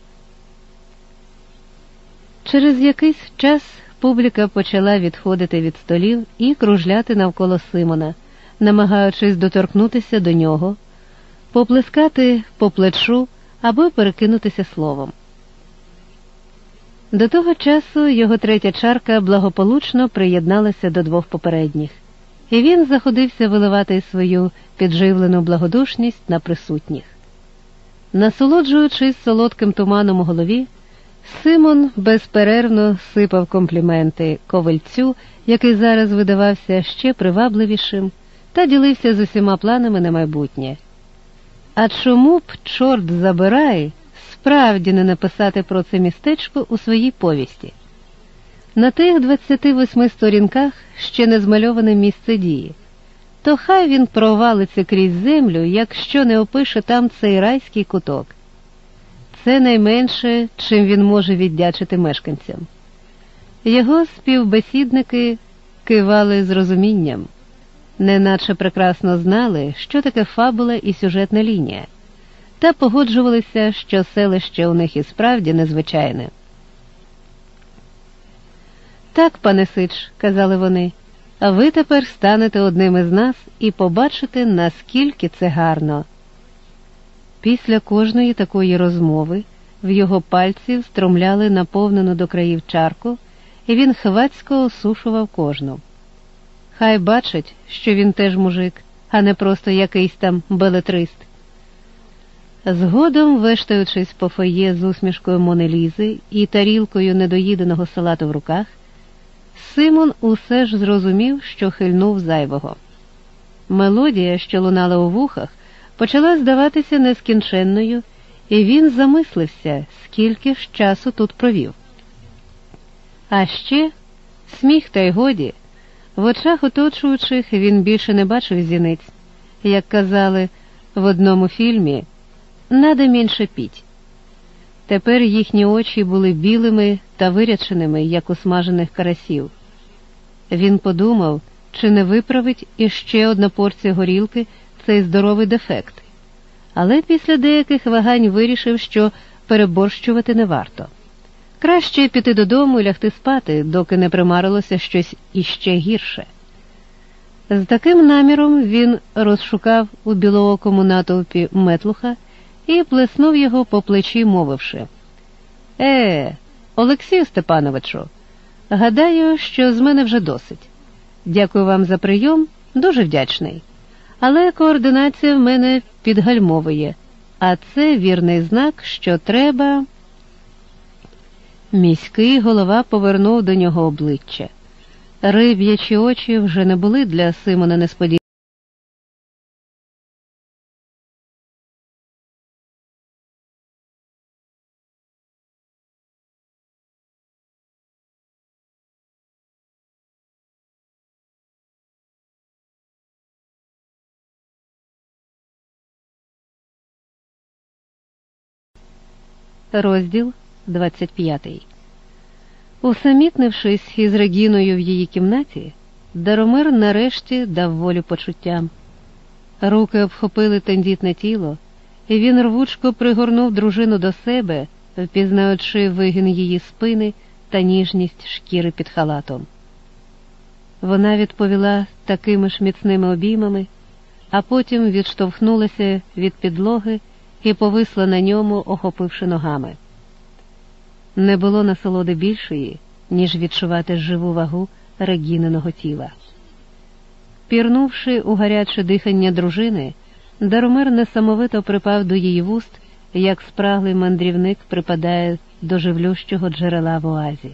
Через якийсь час публіка почала відходити від столів і кружляти навколо Симона, намагаючись доторкнутися до нього, поплескати по плечу або перекинутися словом. До того часу його третя чарка благополучно приєдналася до двох попередніх, і він заходився виливати свою підживлену благодушність на присутніх. Насолоджуючись солодким туманом у голові, Симон безперервно сипав компліменти ковальцю, який зараз видавався ще привабливішим, та ділився з усіма планами на майбутнє. А чому б, чорт забирай, справді не написати про це містечко у своїй повісті? На тих 28 сторінках ще не змальоване місце дії. То хай він провалиться крізь землю, якщо не опише там цей райський куток. Це найменше, чим він може віддячити мешканцям. Його співбесідники кивали з розумінням, неначе прекрасно знали, що таке фабула і сюжетна лінія, та погоджувалися, що селище у них і справді незвичайне. «Так, пане Сич», – казали вони, – «а ви тепер станете одним із нас і побачите, наскільки це гарно». Після кожної такої розмови в його пальці встромляли наповнену до країв чарку, і він хвацько осушував кожну. Хай бачить, що він теж мужик, а не просто якийсь там белетрист. Згодом, вештаючись по фоє з усмішкою Мони Лізи і тарілкою недоїденого салату в руках, Симон усе ж зрозумів, що хильнув зайвого. Мелодія, що лунала у вухах, почала здаватися нескінченною, і він замислився, скільки ж часу тут провів. А ще сміх та й годі. В очах оточуючих він більше не бачив зіниць. Як казали в одному фільмі, «надо менше піть». Тепер їхні очі були білими та виряченими, як у смажених карасів. Він подумав, чи не виправить іще одна порція горілки цей здоровий дефект. Але після деяких вагань вирішив, що переборщувати не варто. Краще піти додому і лягти спати, доки не примарилося щось іще гірше. З таким наміром він розшукав у білоокому натовпі Метлуха і плеснув його по плечі, мовивши: Олексію Степановичу, гадаю, що з мене вже досить. Дякую вам за прийом, дуже вдячний. Але координація в мене підгальмовує, а це вірний знак, що треба...» Міський голова повернув до нього обличчя. Риб'ячі очі вже не були для Симона несподіваними. Розділ 25. Усамітнившись із Регіною в її кімнаті, Даромир нарешті дав волю почуттям. Руки обхопили тендітне тіло, і він рвучко пригорнув дружину до себе, впізнаючи вигін її спини та ніжність шкіри під халатом. Вона відповіла такими ж міцними обіймами, а потім відштовхнулася від підлоги і повисла на ньому, охопивши ногами. Не було насолоди більшої, ніж відчувати живу вагу Регіниного тіла. Пірнувши у гаряче дихання дружини, Даромир несамовито припав до її вуст, як спраглий мандрівник припадає до живлющого джерела в оазі.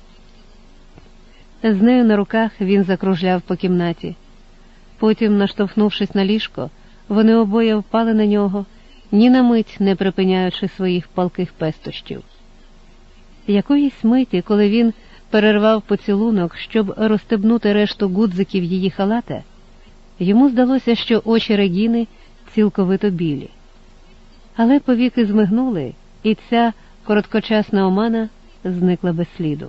З нею на руках він закружляв по кімнаті. Потім, наштовхнувшись на ліжко, вони обоє впали на нього, ні на мить не припиняючи своїх палких пестощів. Якоїсь миті, коли він перервав поцілунок, щоб розстебнути решту гудзиків її халата, йому здалося, що очі Регіни цілковито білі. Але повіки змигнули, і ця короткочасна омана зникла без сліду.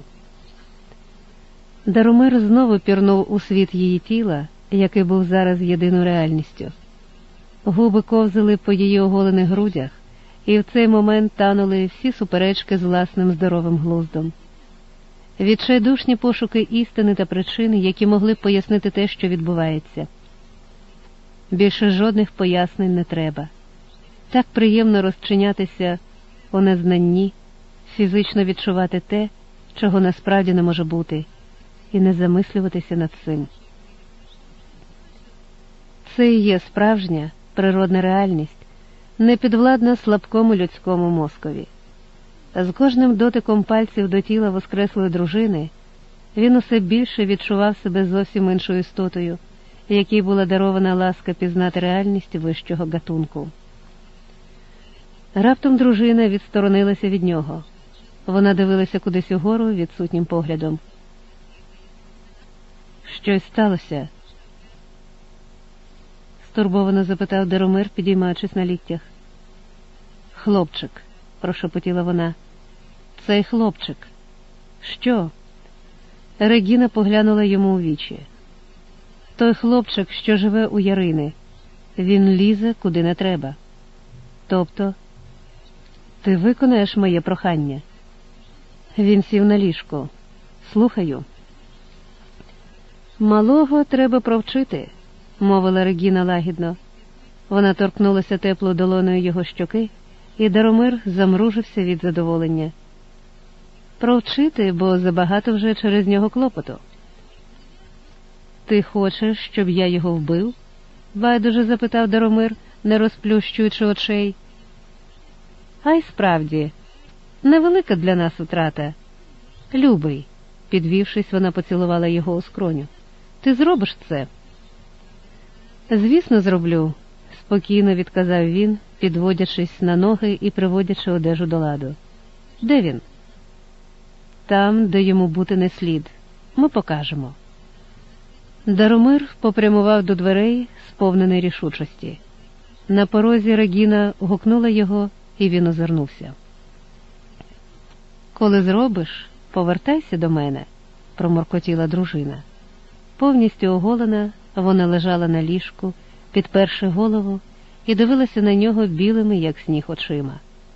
Даромир знову пірнув у світ її тіла, який був зараз єдиною реальністю. Губи ковзали по її оголених грудях, і в цей момент танули всі суперечки з власним здоровим глуздом. Відчайдушні пошуки істини та причин, які могли б пояснити те, що відбувається. Більше жодних пояснень не треба. Так приємно розчинятися у незнанні, фізично відчувати те, чого насправді не може бути, і не замислюватися над цим. Це і є справжня, природна реальність, непідвладна слабкому людському мозкові. З кожним дотиком пальців до тіла воскреслої дружини він усе більше відчував себе зовсім іншою істотою, якій була дарована ласка пізнати реальність вищого гатунку. Раптом дружина відсторонилася від нього. Вона дивилася кудись угору відсутнім поглядом. «Щось сталося?» – стурбовано запитав Даромир, підіймаючись на ліктях. «Хлопчик», – прошепотіла вона. «Цей хлопчик». «Що?» Регіна поглянула йому у вічі. «Той хлопчик, що живе у Ярини. Він лізе, куди не треба. Тобто, ти виконаєш моє прохання?» Він сів на ліжко. «Слухаю». «Малого треба провчити», – мовила Регіна лагідно. Вона торкнулася теплою долоною його щоки, і Даромир замружився від задоволення. «Провчити, бо забагато вже через нього клопоту». «Ти хочеш, щоб я його вбив?» – байдуже запитав Даромир, не розплющуючи очей. «А й справді, невелика для нас втрата. Любий», – підвівшись, вона поцілувала його у скроню. «Ти зробиш це?» «Звісно, зроблю», – спокійно відказав він, підводячись на ноги і приводячи одежу до ладу. «Де він?» «Там, де йому бути не слід. Ми покажемо». Даромир попрямував до дверей, сповнений рішучості. На порозі Регіна гукнула його, і він озирнувся. «Коли зробиш, повертайся до мене», – проморкотіла дружина. Повністю оголена, вона лежала на ліжку, підперши голову, і дивилася на нього білими, як сніг, очима.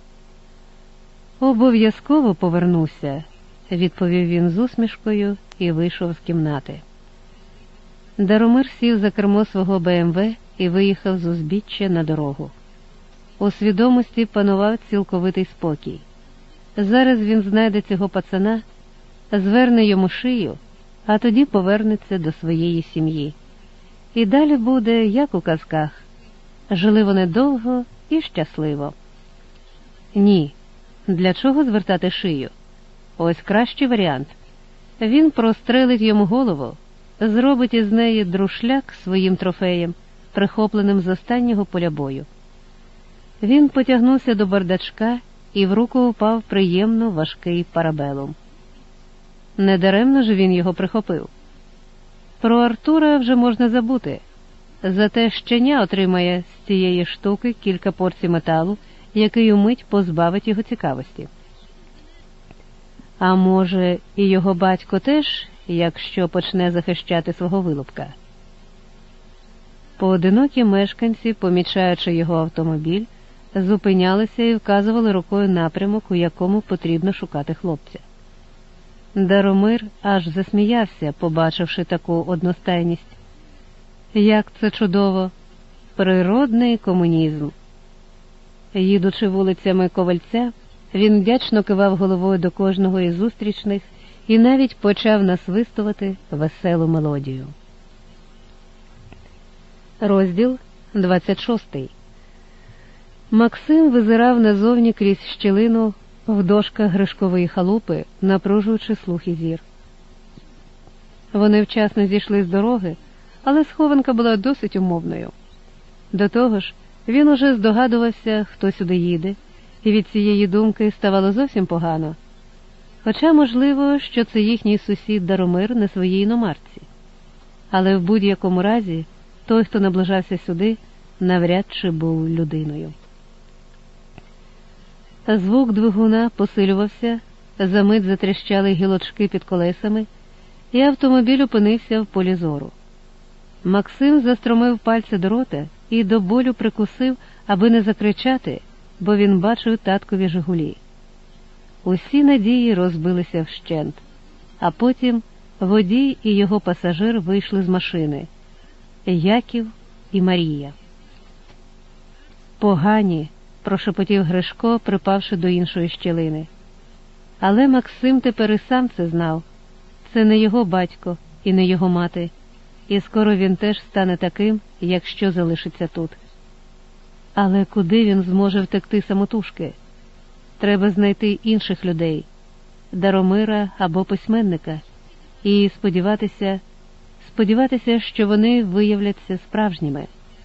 «Обов'язково повернуся», – відповів він з усмішкою і вийшов з кімнати. Даромир сів за кермо свого БМВ і виїхав з узбіччя на дорогу. У свідомості панував цілковитий спокій. Зараз він знайде цього пацана, зверне йому шию, а тоді повернеться до своєї сім'ї. І далі буде, як у казках. Жили вони довго і щасливо. Ні, для чого звертати шию? Ось кращий варіант. Він прострелить йому голову, зробить із неї друшляк своїм трофеєм, прихопленим з останнього поля бою. Він потягнувся до бардачка, і в руку упав приємно важкий парабелум. Недаремно ж він його прихопив. Про Артура вже можна забути. Зате щеня отримає з цієї штуки кілька порцій металу, який умить позбавить його цікавості. А може, і його батько теж, якщо почне захищати свого вилупка? Поодинокі мешканці, помічаючи його автомобіль, зупинялися і вказували рукою напрямок, у якому потрібно шукати хлопця. Даромир аж засміявся, побачивши таку одностайність. Як це чудово! Природний комунізм! Їдучи вулицями Ковальця, він вдячно кивав головою до кожного із зустрічних і навіть почав насвистувати веселу мелодію. Розділ 26. Максим визирав назовні крізь щілину в дошках Гришкової халупи, напружуючи слух і зір. Вони вчасно зійшли з дороги, але схованка була досить умовною. До того ж, він уже здогадувався, хто сюди їде, і від цієї думки ставало зовсім погано. Хоча, можливо, що це їхній сусід Даромир на своїй іномарці. Але в будь-якому разі, той, хто наближався сюди, навряд чи був людиною. Звук двигуна посилювався, замить затріщали гілочки під колесами, і автомобіль опинився в полі зору. Максим застромив пальці до рота і до болю прикусив, аби не закричати, бо він бачив таткові «Жигулі». Усі надії розбилися вщент, а потім водій і його пасажир вийшли з машини – Яків і Марія. «Погані», – прошепотів Гришко, припавши до іншої щілини. Але Максим тепер і сам це знав. Це не його батько і не його мати, і скоро він теж стане таким, якщо залишиться тут. Але куди він зможе втекти самотужки? Треба знайти інших людей, Даромира або письменника, і сподіватися, що вони виявляться справжніми.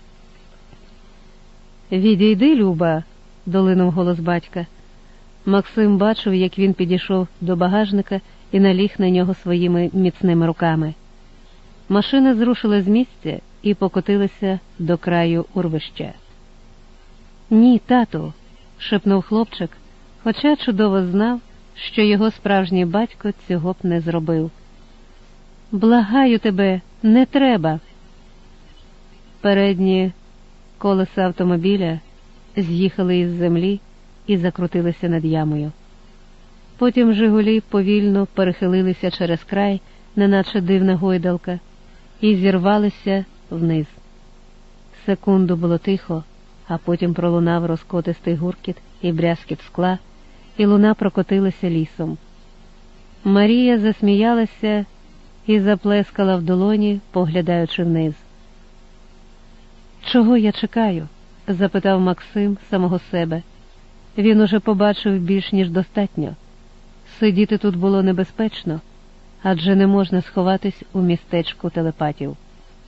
«Відійди, Люба», – долинув голос батька. Максим бачив, як він підійшов до багажника і наліг на нього своїми міцними руками. Машина зрушила з місця і покотилася до краю урвища. «Ні, тату», – шепнув хлопчик, хоча чудово знав, що його справжній батько цього б не зробив. «Благаю тебе, не треба!» Передні колеса автомобіля з'їхали із землі і закрутилися над ямою. Потім «Жигулі» повільно перехилилися через край, неначе дивна гойдалка, і зірвалися вниз. Секунду було тихо, а потім пролунав розкотистий гуркіт і брязкіт скла, і луна прокотилася лісом. Марія засміялася і заплескала в долоні, поглядаючи вниз. «Чого я чекаю?» – запитав Максим самого себе. Він уже побачив більш ніж достатньо. Сидіти тут було небезпечно, адже не можна сховатись у містечку телепатів.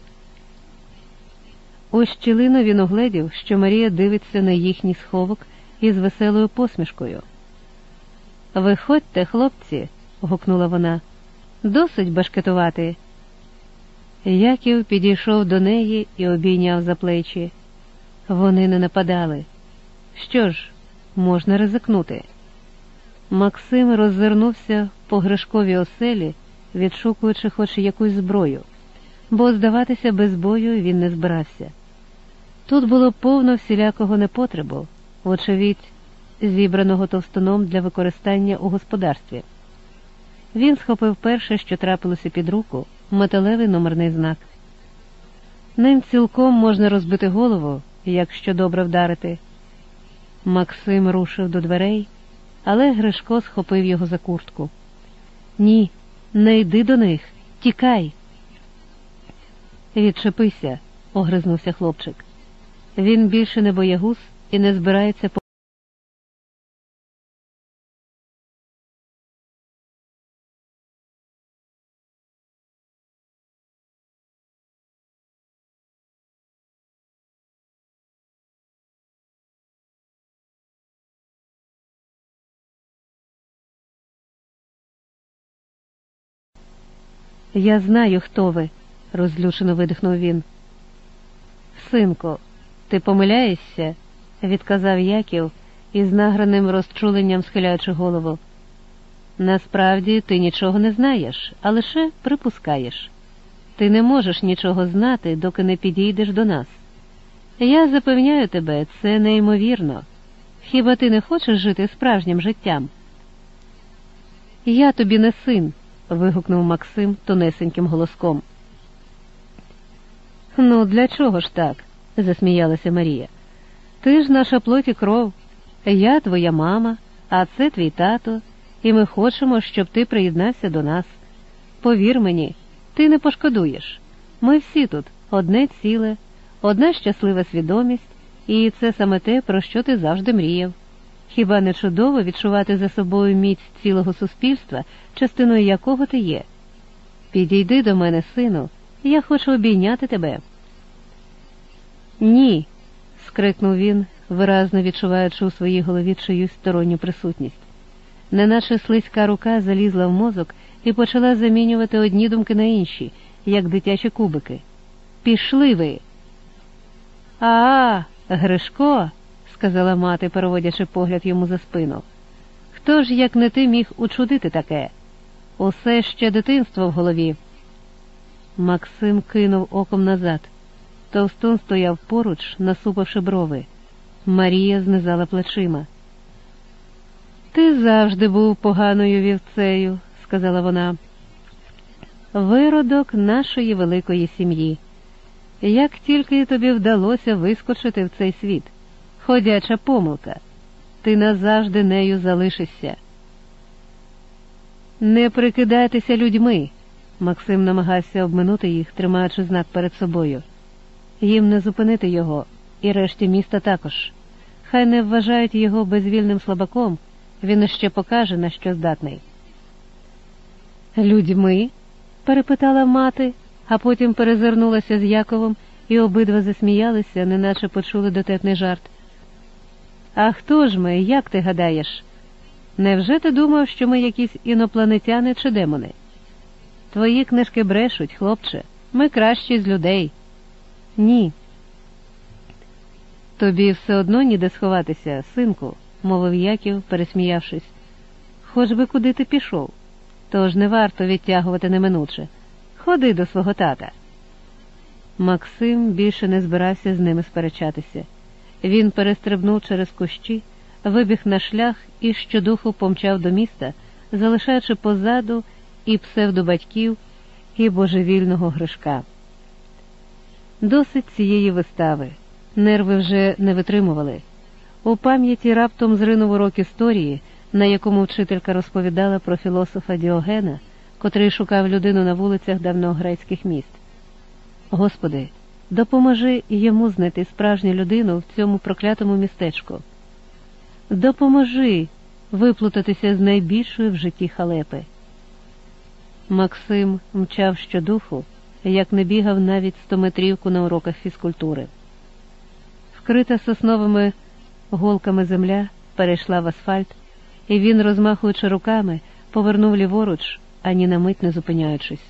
У щілину він угледів, що Марія дивиться на їхній сховок із веселою посмішкою. «Виходьте, хлопці!» – гукнула вона. «Досить башкетувати!» Яків підійшов до неї і обійняв за плечі. Вони не нападали. Що ж, можна ризикнути. Максим роззирнувся по Гришковій оселі, відшукуючи хоч якусь зброю, бо здаватися без бою він не збирався. Тут було повно всілякого непотребу, вочевидь, зібраного товстуном для використання у господарстві. Він схопив перше, що трапилося під руку, металевий номерний знак. Ним цілком можна розбити голову, якщо добре вдарити. Максим рушив до дверей, але Гришко схопив його за куртку. «Ні, не йди до них, тікай!» «Відчепися», – огризнувся хлопчик. Він більше не боягуз і не збирається «Я знаю, хто ви», – розлючено видихнув він. «Синку, ти помиляєшся?» – відказав Яків із награним розчуленням схиляючи голову. «Насправді ти нічого не знаєш, а лише припускаєш. Ти не можеш нічого знати, доки не підійдеш до нас. Я запевняю тебе, це неймовірно. Хіба ти не хочеш жити справжнім життям?» «Я тобі не син», – вигукнув Максим тонесеньким голоском. «Ну, для чого ж так?» – засміялася Марія. «Ти ж наша плоть і кров, я твоя мама, а це твій тато, і ми хочемо, щоб ти приєднався до нас. Повір мені, ти не пошкодуєш. Ми всі тут одне ціле, одна щаслива свідомість, і це саме те, про що ти завжди мріяв. Хіба не чудово відчувати за собою міць цілого суспільства, частиною якого ти є? Підійди до мене, сину, я хочу обійняти тебе». «Ні», – скрикнув він, виразно відчуваючи у своїй голові чиюсь сторонню присутність. Неначе слизька рука залізла в мозок і почала замінювати одні думки на інші, як дитячі кубики. «Пішли ви!» «А, Гришко!» – сказала мати, переводячи погляд йому за спину. «Хто ж, як не ти, міг учудити таке? Усе ще дитинство в голові». Максим кинув оком назад. Товстун стояв поруч, насупивши брови. Марія знизала плечима. «Ти завжди був поганою вівцею», – сказала вона. «Виродок нашої великої сім'ї. Як тільки тобі вдалося вискочити в цей світ. Ходяча помилка. Ти назавжди нею залишишся». «Не прикидайтеся людьми», – Максим намагався обминути їх, тримаючи знак перед собою. «Їм не зупинити його, і решті міста також. Хай не вважають його безвільним слабаком, він іще покаже, на що здатний. Людьми? Перепитала мати, а потім перезирнулася з Яковом, і обидва засміялися, неначе почули дотепний жарт. А хто ж ми, як ти гадаєш? Невже ти думав, що ми якісь інопланетяни чи демони? Твої книжки брешуть, хлопче, ми кращі з людей. Ні. Тобі все одно ніде сховатися, синку, мовив Яків, пересміявшись. Хоч би куди ти пішов, тож не варто відтягувати неминуче. Ходи до свого тата. Максим більше не збирався з ними сперечатися. Він перестрибнув через кущі, вибіг на шлях і щодуху помчав до міста, залишаючи позаду і псевдобатьків, і божевільного Гришка. Досить цієї вистави. Нерви вже не витримували. У пам'яті раптом зринув урок історії, на якому вчителька розповідала про філософа Діогена, котрий шукав людину на вулицях давньогрецьких міст. Господи, допоможи йому знайти справжню людину в цьому проклятому містечку. Допоможи виплутатися з найбільшої в житті халепи. Максим мчав щодуху, як не бігав навіть 100-метрівку на уроках фізкультури. Вкрита сосновими голками земля перейшла в асфальт, і він, розмахуючи руками, повернув ліворуч, ані на мить не зупиняючись.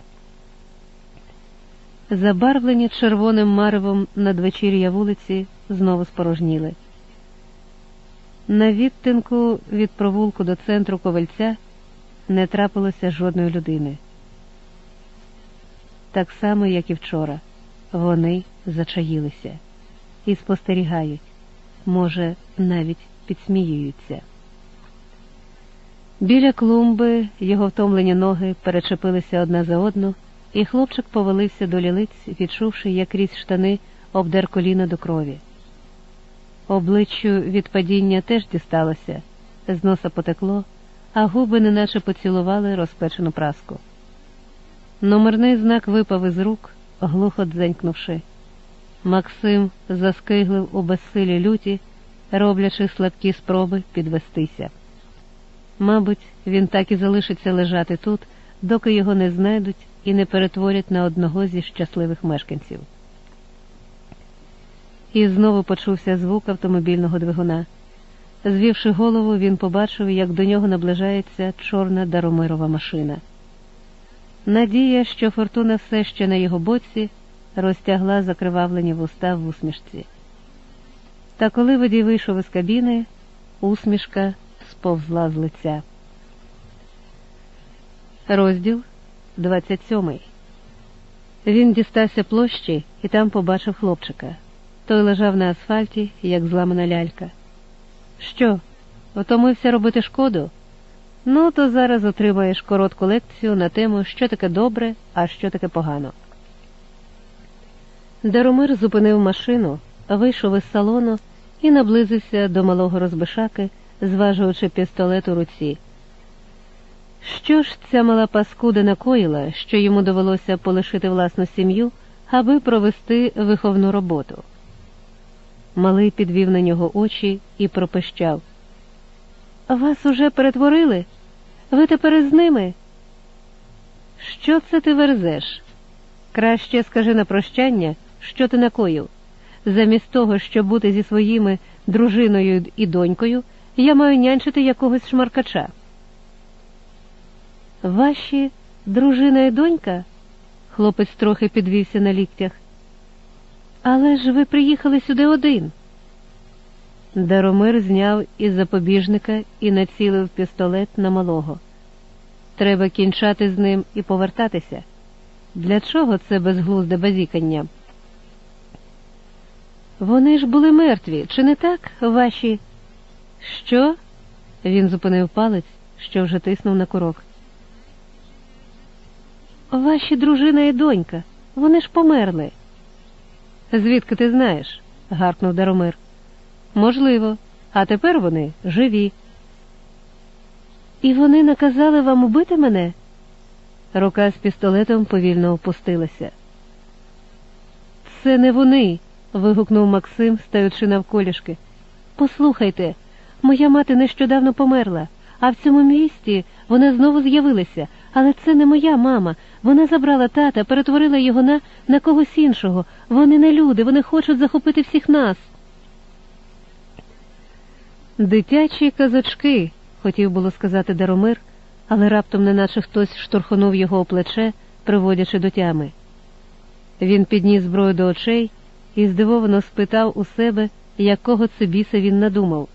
Забарвлені червоним маревом надвечір'я вулиці знову спорожніли. На відтинку від провулку до центру Ковельця не трапилося жодної людини. Так само, як і вчора, вони зачаїлися і спостерігають, може, навіть підсміюються. Біля клумби його втомлені ноги перечепилися одна за одну, і хлопчик повалився до лілиць, відчувши, як крізь штани обдер коліна до крові. Обличчю від падіння теж дісталося, з носа потекло, а губи неначе поцілували розпечену праску. Номерний знак випав із рук, глухо дзенькнувши. Максим заскиглив у безсилі люті, роблячи слабкі спроби підвестися. Мабуть, він так і залишиться лежати тут, доки його не знайдуть і не перетворять на одного зі щасливих мешканців. І знову почувся звук автомобільного двигуна. Звівши голову, він побачив, як до нього наближається чорна Даромирова машина. Надія, що фортуна все ще на його боці, розтягла закривавлені вуста в усмішці. Та коли водій вийшов із кабіни, усмішка сповзла з лиця. Розділ 27. Він дістався площі і там побачив хлопчика. Той лежав на асфальті, як зламана лялька. Що, отомився робити шкоду? Ну, то зараз отримаєш коротку лекцію на тему, що таке добре, а що таке погано. Даромир зупинив машину, вийшов із салону і наблизився до малого розбишаки, зважуючи пістолет у руці. Що ж ця мала паскуда накоїла, що йому довелося полишити власну сім'ю, аби провести виховну роботу? Малий підвів на нього очі і пропищав. «Вас уже перетворили? Ви тепер із ними?» «Що це ти верзеш? Краще скажи на прощання, що ти накоїв. Замість того, щоб бути зі своїми дружиною і донькою, я маю нянчити якогось шмаркача». «Ваші дружина і донька?» Хлопець трохи підвівся на ліктях. «Але ж ви приїхали сюди один». Даромир зняв із запобіжника і націлив пістолет на малого. «Треба кінчати з ним і повертатися. Для чого це безглузде базікання?» «Вони ж були мертві, чи не так, ваші?» «Що?» Він зупинив палець, що вже тиснув на курок. «Ваші дружина і донька, вони ж померли». «Звідки ти знаєш?» – гаркнув Даромир. «Можливо, а тепер вони живі». «І вони наказали вам убити мене?» Рука з пістолетом повільно опустилася. «Це не вони!» – вигукнув Максим, стаючи навколішки. «Послухайте, моя мати нещодавно померла, А в цьому місті вона знову з'явилася. Але це не моя мама. Вона забрала тата, перетворила його на когось іншого. Вони не люди, вони хочуть захопити всіх нас. Дитячі казочки, хотів було сказати Даромир, але раптом неначе хтось штурхонув його у плече, приводячи до тями. Він підніс зброю до очей і здивовано спитав у себе, якого це біса він надумав.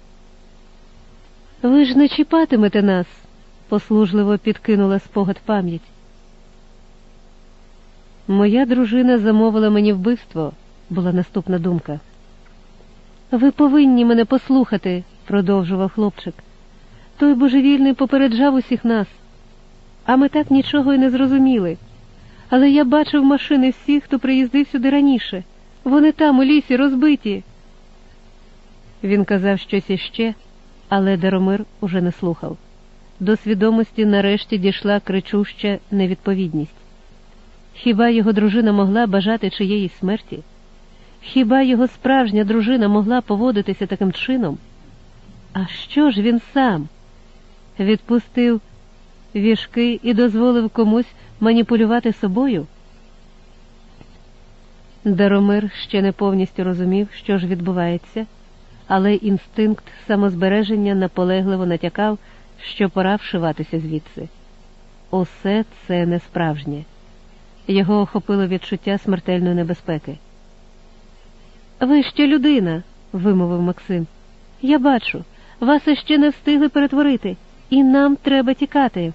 «Ви ж не чіпатимете нас», – послужливо підкинула спогад пам'ять. «Моя дружина замовила мені вбивство», – була наступна думка. «Ви повинні мене послухати», – продовжував хлопчик. «Той божевільний попереджав усіх нас, а ми так нічого й не зрозуміли. Але я бачив машини всіх, хто приїздив сюди раніше. Вони там, у лісі, розбиті». Він казав щось іще, але Даромир уже не слухав. До свідомості нарешті дійшла кричуща невідповідність. Хіба його дружина могла бажати чиєїсь смерті? Хіба його справжня дружина могла поводитися таким чином? А що ж він сам? Відпустив віжки і дозволив комусь маніпулювати собою? Даромир ще не повністю розумів, що ж відбувається, але інстинкт самозбереження наполегливо натякав, що пора вшиватися звідси. Усе це не справжнє. Його охопило відчуття смертельної небезпеки. «Ви ще людина», – вимовив Максим. «Я бачу, вас іще не встигли перетворити, і нам треба тікати».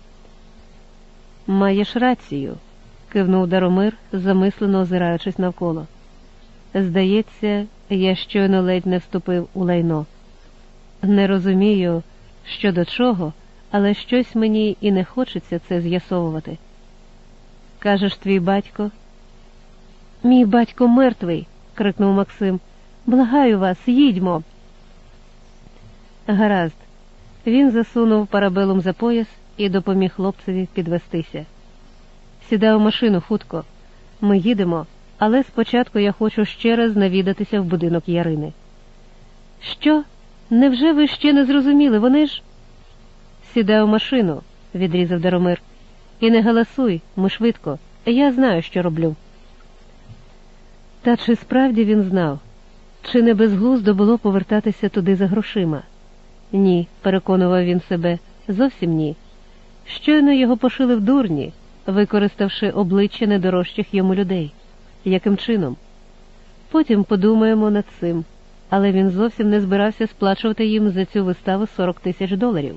«Маєш рацію», – кивнув Даромир, замислено озираючись навколо. «Здається, я щойно ледь не вступив у лайно. Не розумію, що до чого, але щось мені і не хочеться це з'ясовувати. Кажеш, твій батько?» «Мій батько мертвий», – крикнув Максим. «Благаю вас, їдьмо». Гаразд. Він засунув парабелум за пояс і допоміг хлопцеві підвестися. «Сідай у машину, хутко. Ми їдемо, але спочатку я хочу ще раз навідатися в будинок Ярини». «Що? Невже ви ще не зрозуміли? Вони ж...» «Сідай у машину», – відрізав Даромир. «І не галасуй, ми швидко. Я знаю, що роблю». Та чи справді він знав? Чи не безглуздо було повертатися туди за грошима? Ні, переконував він себе, зовсім ні. Щойно його пошили в дурні, використавши обличчя недорожчих йому людей. Яким чином? Потім подумаємо над цим, але він зовсім не збирався сплачувати їм за цю виставу $40 000.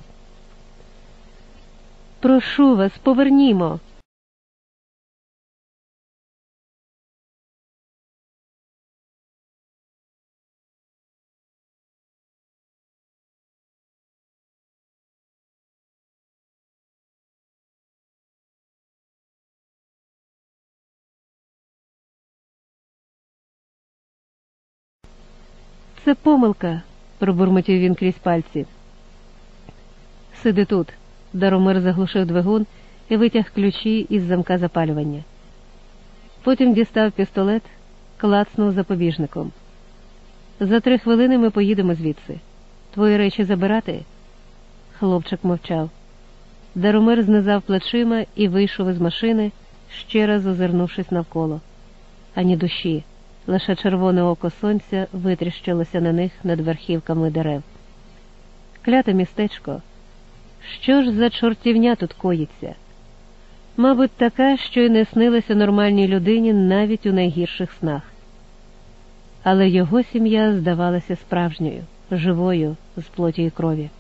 «Прошу вас, повернімо!» «Це помилка», – пробурмотів він крізь пальці. «Сиди тут». Даромир заглушив двигун і витяг ключі із замка запалювання. Потім дістав пістолет, клацнув запобіжником. «За 3 хвилини ми поїдемо звідси. Твої речі забирати?» Хлопчик мовчав. Даромир знизав плечима і вийшов із машини, ще раз озирнувшись навколо. Ані душі. Лише червоне око сонця витріщилося на них над верхівками дерев. Кляте містечко. Що ж за чортівня тут коїться? Мабуть, така, що й не снилася нормальній людині навіть у найгірших снах. Але його сім'я здавалася справжньою, живою, з плоті і крові.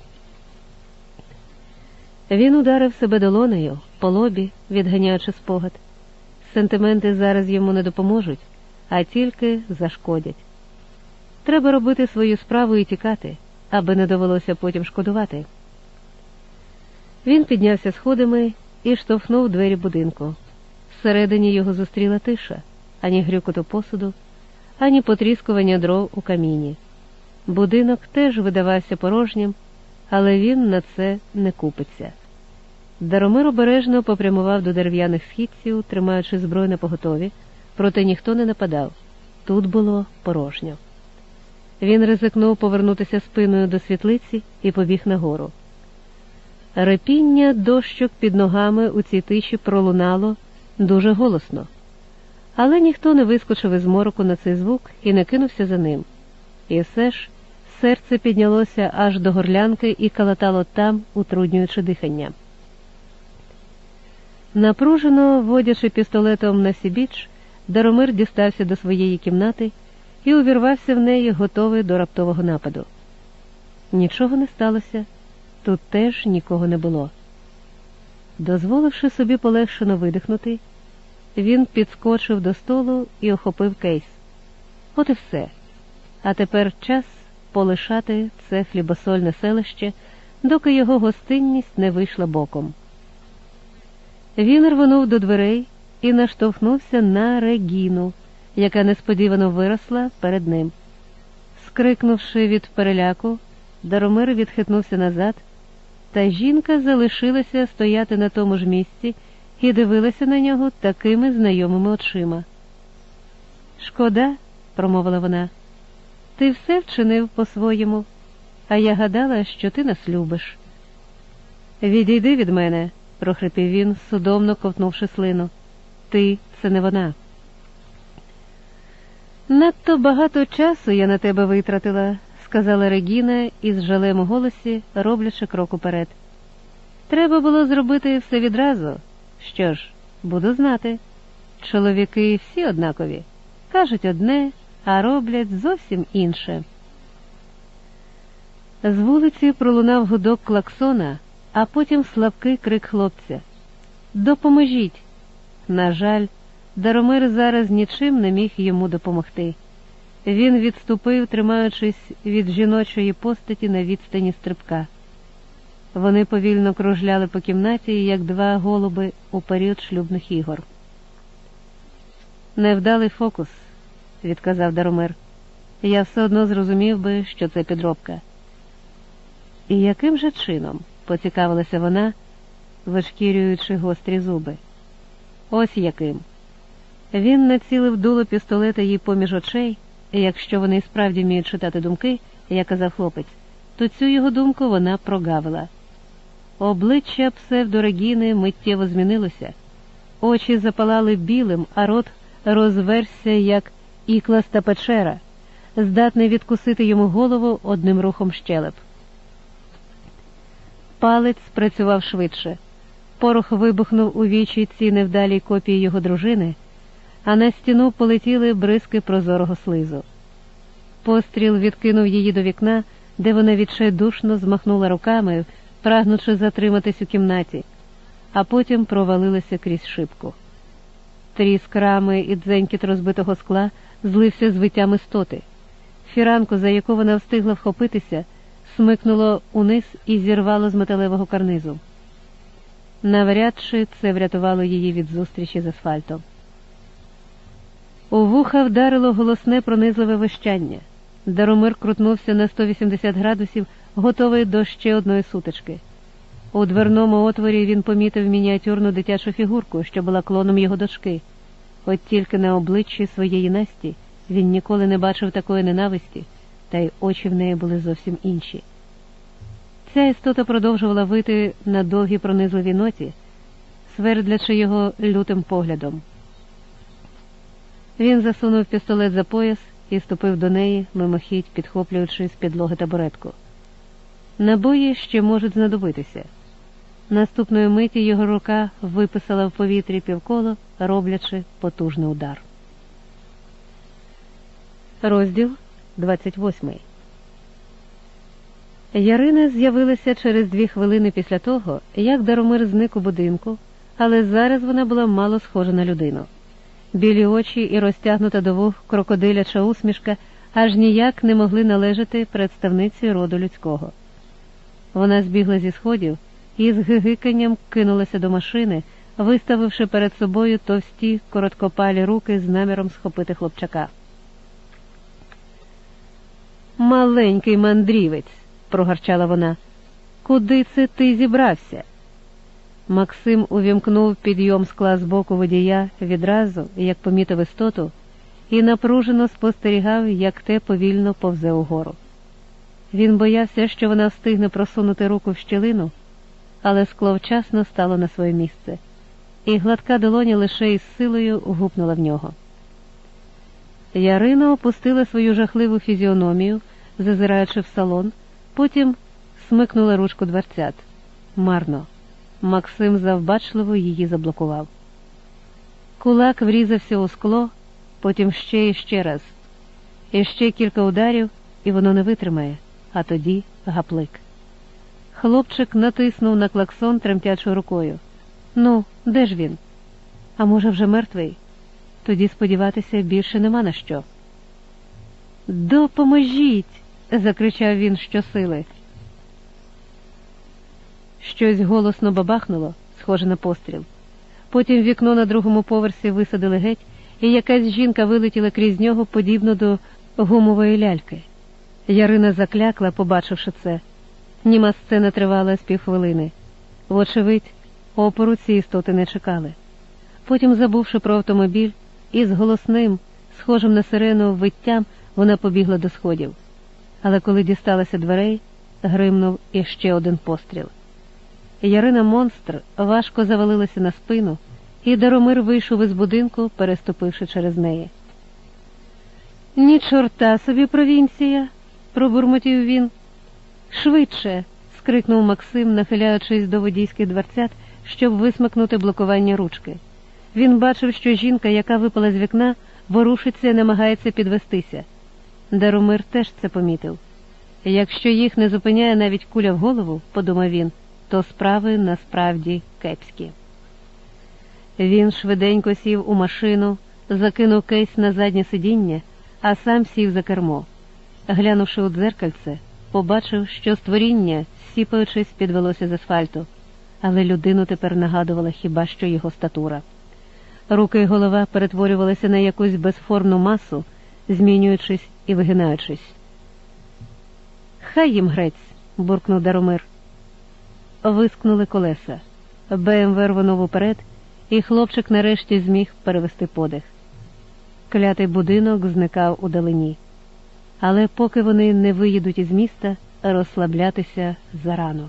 Він ударив себе долонею, по лобі, відганяючи спогад. Сентименти зараз йому не допоможуть, а тільки зашкодять. Треба робити свою справу і тікати, аби не довелося потім шкодувати. Він піднявся сходами і штовхнув двері будинку. Всередині його зустріла тиша, ані грюкоту посуду, ані потріскування дров у каміні. Будинок теж видавався порожнім, але він на це не купиться. Даромир обережно попрямував до дерев'яних східців, тримаючи зброю напоготові, проте ніхто не нападав. Тут було порожньо. Він ризикнув повернутися спиною до світлиці і побіг нагору. Репіння дощок під ногами у цій тиші пролунало дуже голосно, але ніхто не вискочив із мороку на цей звук і не кинувся за ним. І все ж серце піднялося аж до горлянки і калатало там, утруднюючи дихання. Напружено водячи пістолетом на сібіч, Даромир дістався до своєї кімнати і увірвався в неї, готовий до раптового нападу. Нічого не сталося, тут теж нікого не було. Дозволивши собі полегшено видихнути, він підскочив до столу і охопив кейс. От і все. А тепер час полишати це хлібосольне селище, доки його гостинність не вийшла боком. Він рвонув до дверей і наштовхнувся на Регіну, яка несподівано виросла перед ним. Скрикнувши від переляку, Даромир відхитнувся назад, та жінка залишилася стояти на тому ж місці і дивилася на нього такими знайомими очима. «Шкода», – промовила вона, – «ти все вчинив по-своєму, а я гадала, що ти нас любиш». «Відійди від мене», – прохрипів він, судомно ковтнувши слину. «Ти – це не вона». «Надто багато часу я на тебе витратила», – сказала Регіна із жалем у голосі, роблячи крок уперед. «Треба було зробити все відразу. Що ж, буду знати. Чоловіки всі однакові. Кажуть одне, а роблять зовсім інше». З вулиці пролунав гудок клаксона, а потім слабкий крик хлопця. «Допоможіть!» На жаль, Даромир зараз нічим не міг йому допомогти. Він відступив, тримаючись від жіночої постаті на відстані стрибка. Вони повільно кружляли по кімнаті, як два голуби у період шлюбних ігор. «Невдалий фокус», – відказав Даромир. «Я все одно зрозумів би, що це підробка». «І яким же чином?» – поцікавилася вона, вишкірюючи гострі зуби. «Ось яким». Він націлив дуло пістолета їй поміж очей, і якщо вони справді вміють читати думки, як казав хлопець, то цю його думку вона прогавила. Обличчя псевдорегіни миттєво змінилося. Очі запалали білим, а рот розверзся, як ікласта печера, здатний відкусити йому голову одним рухом щелеп. Палець працював швидше. Порох вибухнув у вічі цій невдалій копії його дружини, а на стіну полетіли бризки прозорого слизу. Постріл відкинув її до вікна, де вона відчайдушно змахнула руками, прагнучи затриматись у кімнаті, а потім провалилася крізь шибку. Тріск рами і дзенькіт розбитого скла злився з виттям істоти. Фіранку, за яку вона встигла вхопитися, смикнуло униз і зірвало з металевого карнизу. Навряд чи це врятувало її від зустрічі з асфальтом. У вуха вдарило голосне пронизливе вищання. Даромир крутнувся на 180 градусів, готовий до ще одної сутички. У дверному отворі він помітив мініатюрну дитячу фігурку, що була клоном його дочки. От тільки на обличчі своєї Насті він ніколи не бачив такої ненависті, та й очі в неї були зовсім інші. Ця істота продовжувала вити на довгій пронизливій ноті, свердлячи його лютим поглядом. Він засунув пістолет за пояс і ступив до неї, мимохідь підхоплюючи з підлоги табуретку. Набої ще можуть знадобитися. Наступної миті його рука виписала в повітрі півколо, роблячи потужний удар. Розділ 28. Ярина з'явилася через 2 хвилини після того, як Даромир зник у будинку, але зараз вона була мало схожа на людину. Білі очі і розтягнута до вух крокодиляча усмішка аж ніяк не могли належати представниці роду людського. Вона збігла зі сходів і з гигиканням кинулася до машини, виставивши перед собою товсті, короткопалі руки з наміром схопити хлопчака. «Маленький мандрівець!» – прогарчала вона. «Куди це ти зібрався?» Максим увімкнув підйом скла з боку водія відразу, як помітив істоту, і напружено спостерігав, як те повільно повзе угору. Він боявся, що вона встигне просунути руку в щілину, але скло вчасно стало на своє місце, і гладка долоня лише із силою гупнула в нього. Ярина опустила свою жахливу фізіономію, зазираючи в салон, потім смикнула ручку дверцят. Марно. Максим завбачливо її заблокував. Кулак врізався у скло, потім ще і ще раз. І ще кілька ударів, і воно не витримає, а тоді гаплик. Хлопчик натиснув на клаксон тремтячою рукою. Ну, де ж він? А може вже мертвий? Тоді сподіватися більше нема на що. «Допоможіть!» – закричав він щосили. Щось голосно бабахнуло, схоже на постріл. Потім вікно на другому поверсі висадили геть, і якась жінка вилетіла крізь нього, подібно до гумової ляльки. Ярина заклякла, побачивши це. Німа сцена тривала з півхвилини. Вочевидь, опору ці істоти не чекали. Потім, забувши про автомобіль, із голосним, схожим на сирену, виттям вона побігла до сходів. Але коли дісталася дверей, гримнув іще один постріл. Ярина-монстр важко завалилася на спину, і Даромир вийшов із будинку, переступивши через неї. «Ні чорта собі провінція!» – пробурмотів він. «Швидше!» – скрикнув Максим, нахиляючись до водійських дверцят, щоб висмикнути блокування ручки. Він бачив, що жінка, яка випала з вікна, ворушиться і намагається підвестися. Даромир теж це помітив. «Якщо їх не зупиняє навіть куля в голову, – подумав він, – то справи насправді кепські». Він швиденько сів у машину, закинув кейс на заднє сидіння, а сам сів за кермо. Глянувши у дзеркальце, побачив, що створіння, сіпаючись, підвелося з асфальту, але людину тепер нагадувала хіба що його статура. Руки й голова перетворювалися на якусь безформну масу, змінюючись і вигинаючись. «Хай їм грець!» – буркнув Даромир. Вискнули колеса. БМВ рвонув уперед, і хлопчик нарешті зміг перевести подих. Клятий будинок зникав удалині. Але поки вони не виїдуть із міста, розслаблятися зарано.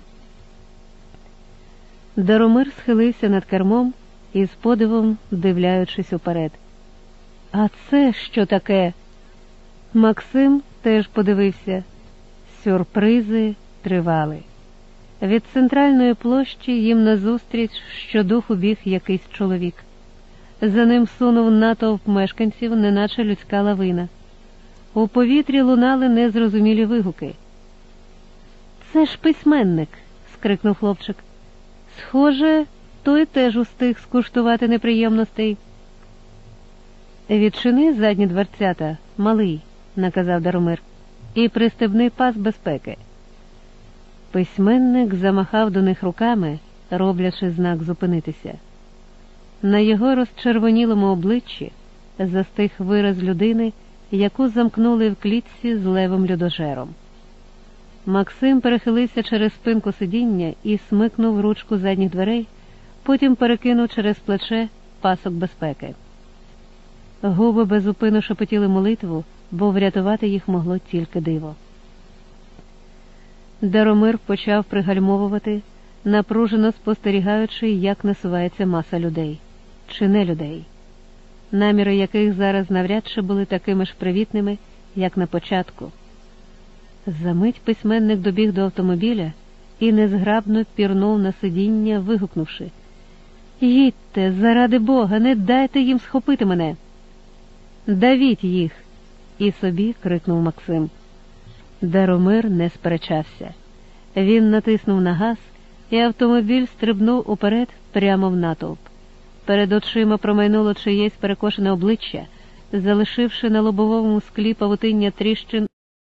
Даромир схилився над кермом і з подивом дивляючись уперед. «А це що таке?» Максим теж подивився. Сюрпризи тривали. Від центральної площі їм назустріч щодуху біг якийсь чоловік. За ним сунув натовп мешканців, неначе людська лавина. У повітрі лунали незрозумілі вигуки. «Це ж письменник!» – скрикнув хлопчик. «Схоже, той теж устиг скуштувати неприємностей». «Відчини задні дверцята, малий», – наказав Даромир, – «і пристебни пас безпеки». Письменник замахав до них руками, роблячи знак зупинитися. На його розчервонілому обличчі застиг вираз людини, яку замкнули в клітці з левом-людожером. Максим перехилився через спинку сидіння і смикнув ручку задніх дверей, потім перекинув через плече пасок безпеки. Губи безупинно шепотіли молитву, бо врятувати їх могло тільки диво. Даромир почав пригальмовувати, напружено спостерігаючи, як насувається маса людей. Чи не людей, наміри яких зараз навряд чи були такими ж привітними, як на початку. Замить письменник добіг до автомобіля і незграбно пірнув на сидіння, вигукнувши: «Їдьте, заради Бога, не дайте їм схопити мене!» «Давіть їх!» – і собі крикнув Максим. Даромир не сперечався. Він натиснув на газ, і автомобіль стрибнув уперед прямо в натовп. Перед очима промайнуло чиєсь перекошене обличчя, залишивши на лобовому склі павутиння тріщин.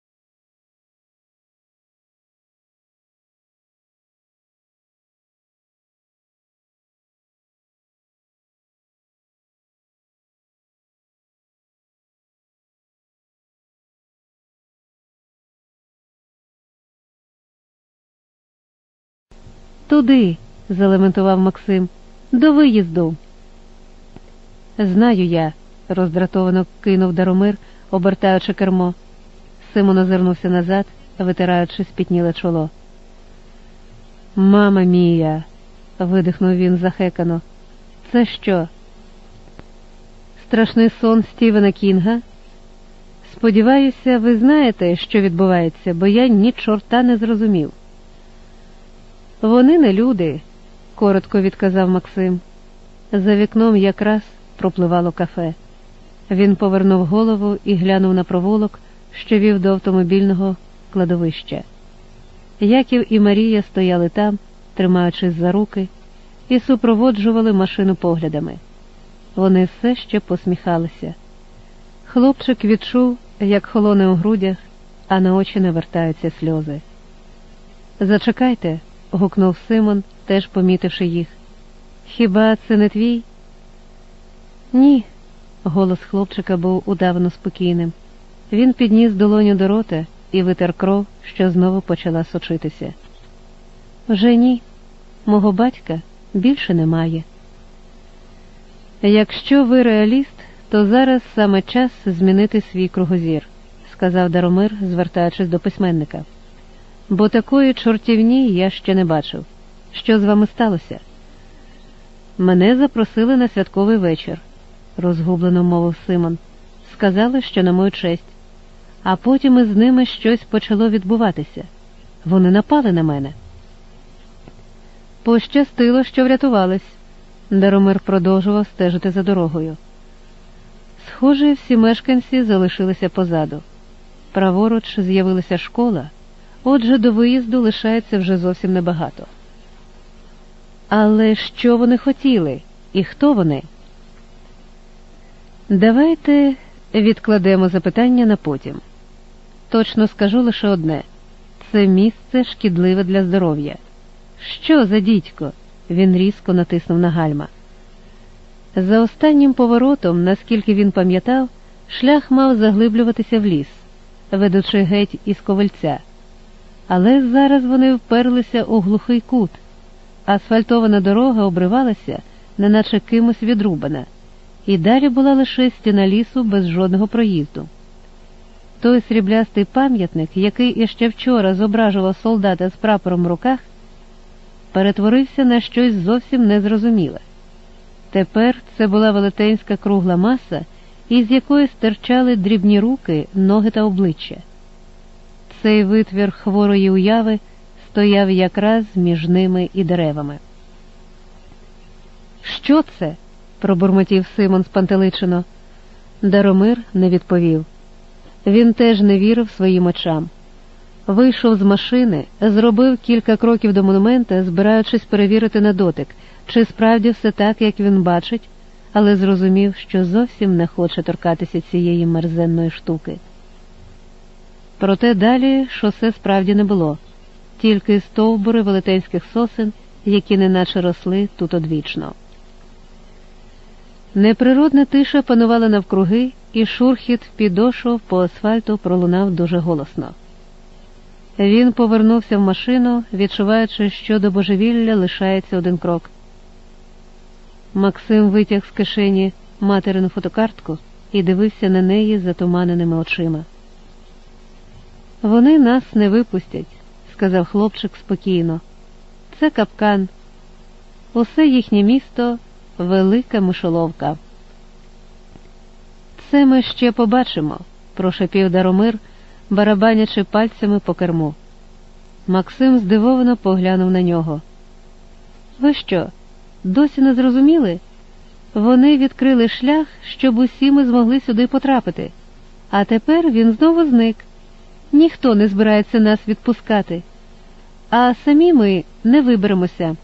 «Туди!» – залементував Максим. «До виїзду!» «Знаю я!» – роздратовано кинув Даромир, обертаючи кермо. Симон озирнувся назад, витираючи спітніле чоло. Мама мія, видихнув він захекано. Це що? Страшний сон Стівена Кінга? Сподіваюся, ви знаєте, що відбувається, бо я ні чорта не зрозумів. Вони не люди, коротко відказав Максим. За вікном якраз пропливало кафе. Він повернув голову і глянув на провулок, що вів до автомобільного кладовища. Яків і Марія стояли там, тримаючись за руки, і супроводжували машину поглядами. Вони все ще посміхалися. Хлопчик відчув, як холоне у грудях, а на очі навертаються сльози. «Зачекайте», – гукнув Симон, теж помітивши їх. «Хіба це не твій?» «Ні», – голос хлопчика був удавано спокійним. Він підніс долоню до рота і витер кров, що знову почала сочитися. «Вже ні, мого батька більше немає». «Якщо ви реаліст, то зараз саме час змінити свій кругозір», – сказав Даромир, звертаючись до письменника. «Бо такої чортівні я ще не бачив. Що з вами сталося?» «Мене запросили на святковий вечір», – розгублено мовив Симон. «Сказали, що на мою честь. А потім із ними щось почало відбуватися. Вони напали на мене». «Пощастило, що врятувались», – Даромир продовжував стежити за дорогою. Схоже, всі мешканці залишилися позаду. Праворуч з'явилася школа, отже, до виїзду лишається вже зовсім небагато. Але що вони хотіли? І хто вони? Давайте відкладемо запитання на потім. Точно скажу лише одне. Це місце шкідливе для здоров'я. Що за дідько? Він різко натиснув на гальма. За останнім поворотом, наскільки він пам'ятав, шлях мав заглиблюватися в ліс, ведучи геть із ковальця. Але зараз вони вперлися у глухий кут. Асфальтована дорога обривалася, неначе кимось відрубана, і далі була лише стіна лісу без жодного проїзду. Той сріблястий пам'ятник, який іще вчора зображував солдата з прапором в руках, перетворився на щось зовсім незрозуміле. Тепер це була велетенська кругла маса, із якої стирчали дрібні руки, ноги та обличчя. Цей витвір хворої уяви стояв якраз між ними і деревами. «Що це?» – пробурмотів Симон спантеличено. Даромир не відповів. Він теж не вірив своїм очам. Вийшов з машини, зробив кілька кроків до монумента, збираючись перевірити на дотик, чи справді все так, як він бачить, але зрозумів, що зовсім не хоче торкатися цієї мерзенної штуки. Проте далі шосе справді не було, тільки стовбури велетенських сосен, які неначе росли тут одвічно. Неприродна тиша панувала навкруги, і шурхіт підошов по асфальту пролунав дуже голосно. Він повернувся в машину, відчуваючи, що до божевілля лишається один крок. Максим витяг з кишені материну фотокартку і дивився на неї затуманеними очима. «Вони нас не випустять», – сказав хлопчик спокійно. «Це капкан. Усе їхнє місто – велика мишоловка». «Це ми ще побачимо», – прошепів Даромир, барабанячи пальцями по керму. Максим здивовано поглянув на нього. «Ви що, досі не зрозуміли? Вони відкрили шлях, щоб усі ми змогли сюди потрапити. А тепер він знову зник. Ніхто не збирається нас відпускати. А самі ми не виберемося».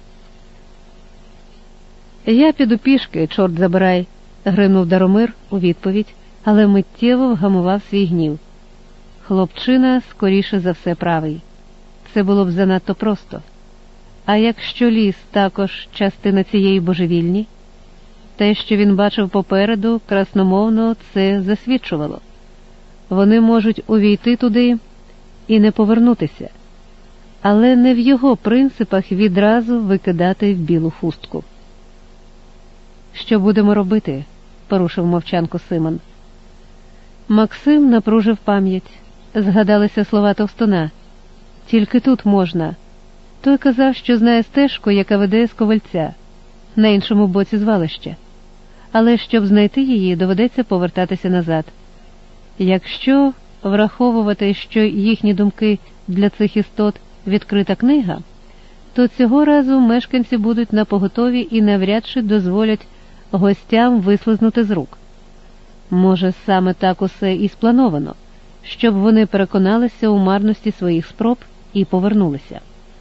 «Я піду пішки, чорт забирай», – гримнув Даромир у відповідь, але миттєво вгамував свій гнів. Хлопчина скоріше за все правий. Це було б занадто просто. А якщо ліс також частина цієї божевільні? Те, що він бачив попереду, красномовно це засвідчувало. Вони можуть увійти туди і не повернутися. Але не в його принципах відразу викидати в білу хустку. «Що будемо робити?» – порушив мовчанку Симон. Максим напружив пам'ять. Згадалися слова Товстуна. «Тільки тут можна». Той казав, що знає стежку, яка веде з Ковальця, на іншому боці звалища. Але щоб знайти її, доведеться повертатися назад. Якщо враховувати, що їхні думки для цих істот відкрита книга, то цього разу мешканці будуть напоготові і навряд чи дозволять гостям вислизнути з рук. Може, саме так усе і сплановано, щоб вони переконалися у марності своїх спроб і повернулися.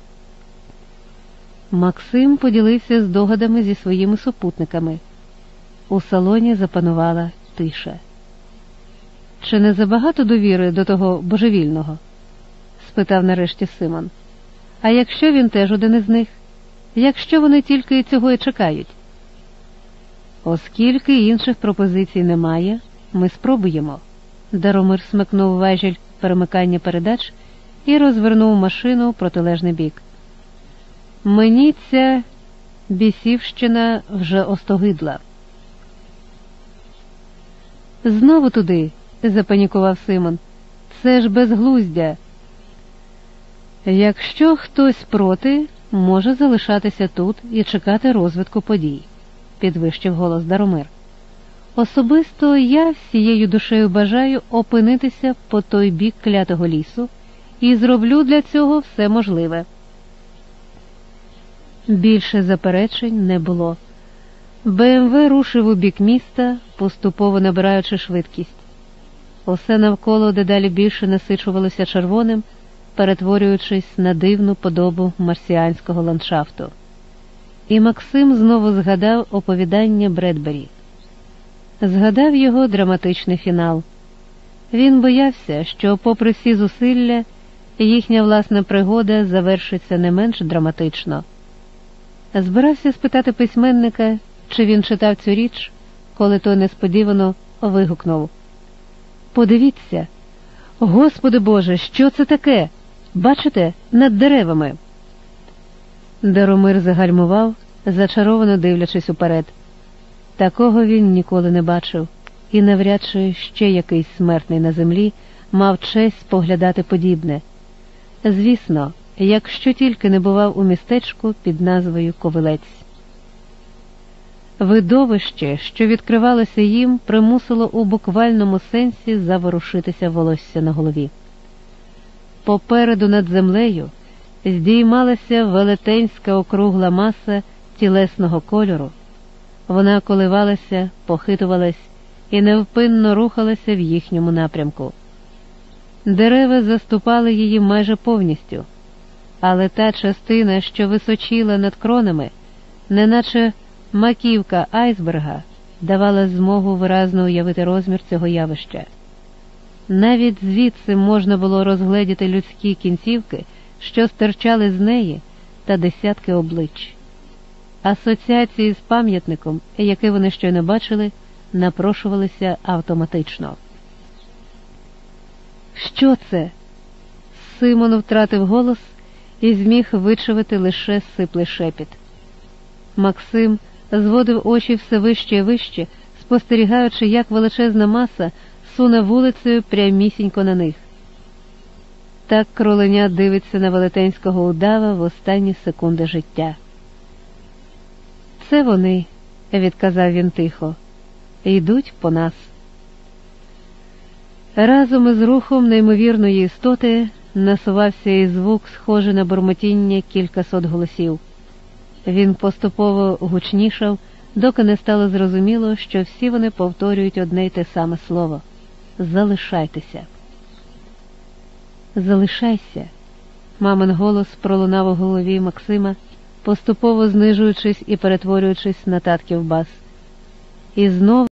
Максим поділився здогадами зі своїми супутниками. У салоні запанувала тиша. «Чи не забагато довіри до того божевільного?» – спитав нарешті Симон. «А якщо він теж один із них? Якщо вони тільки цього і чекають?» «Оскільки інших пропозицій немає, ми спробуємо». Даромир смикнув важіль перемикання передач і розвернув машину в протилежний бік. «Мені ця бісівщина вже остогидла». «Знову туди», – запанікував Симон. «Це ж безглуздя». «Якщо хтось проти, може залишатися тут і чекати розвитку подій», – підвищив голос Даромир. «Особисто я всією душею бажаю опинитися по той бік клятого лісу і зроблю для цього все можливе». Більше заперечень не було. БМВ рушив у бік міста, поступово набираючи швидкість. Усе навколо дедалі більше насичувалося червоним, перетворюючись на дивну подобу марсіанського ландшафту. І Максим знову згадав оповідання Бредбері. Згадав його драматичний фінал. Він боявся, що, попри всі зусилля, їхня власна пригода завершиться не менш драматично. Збирався спитати письменника, чи він читав цю річ, коли той несподівано вигукнув: «Подивіться! Господи Боже, що це таке? Бачите, над деревами!» Даромир загальмував, зачаровано дивлячись уперед. Такого він ніколи не бачив, і навряд чи ще якийсь смертний на землі мав честь споглядати подібне. Звісно, якщо тільки не бував у містечку під назвою Ковилець. Видовище, що відкривалося їм, примусило у буквальному сенсі заворушитися волосся на голові. Попереду над землею здіймалася велетенська округла маса тілесного кольору. Вона коливалася, похитувалась і невпинно рухалася в їхньому напрямку. Дерева заступали її майже повністю, але та частина, що височіла над кронами, неначе маківка айсберга, давала змогу виразно уявити розмір цього явища. Навіть звідси можна було розгледіти людські кінцівки, що стирчали з неї, та десятки облич. Асоціації з пам'ятником, який вони щойно бачили, напрошувалися автоматично. «Що це?» Симон втратив голос і зміг вичавити лише сиплий шепіт. Максим зводив очі все вище і вище, спостерігаючи, як величезна маса суне вулицею прямісінько на них. Так кроленя дивиться на велетенського удава в останні секунди життя. «Це вони», – відказав він тихо, – «йдуть по нас». Разом із рухом неймовірної істоти насувався і звук, схожий на бурмотіння кількасот голосів. Він поступово гучнішав, доки не стало зрозуміло, що всі вони повторюють одне й те саме слово – «залишайтеся». «Залишайся», – мамин голос пролунав у голові Максима, поступово знижуючись і перетворюючись на татків бас. І знов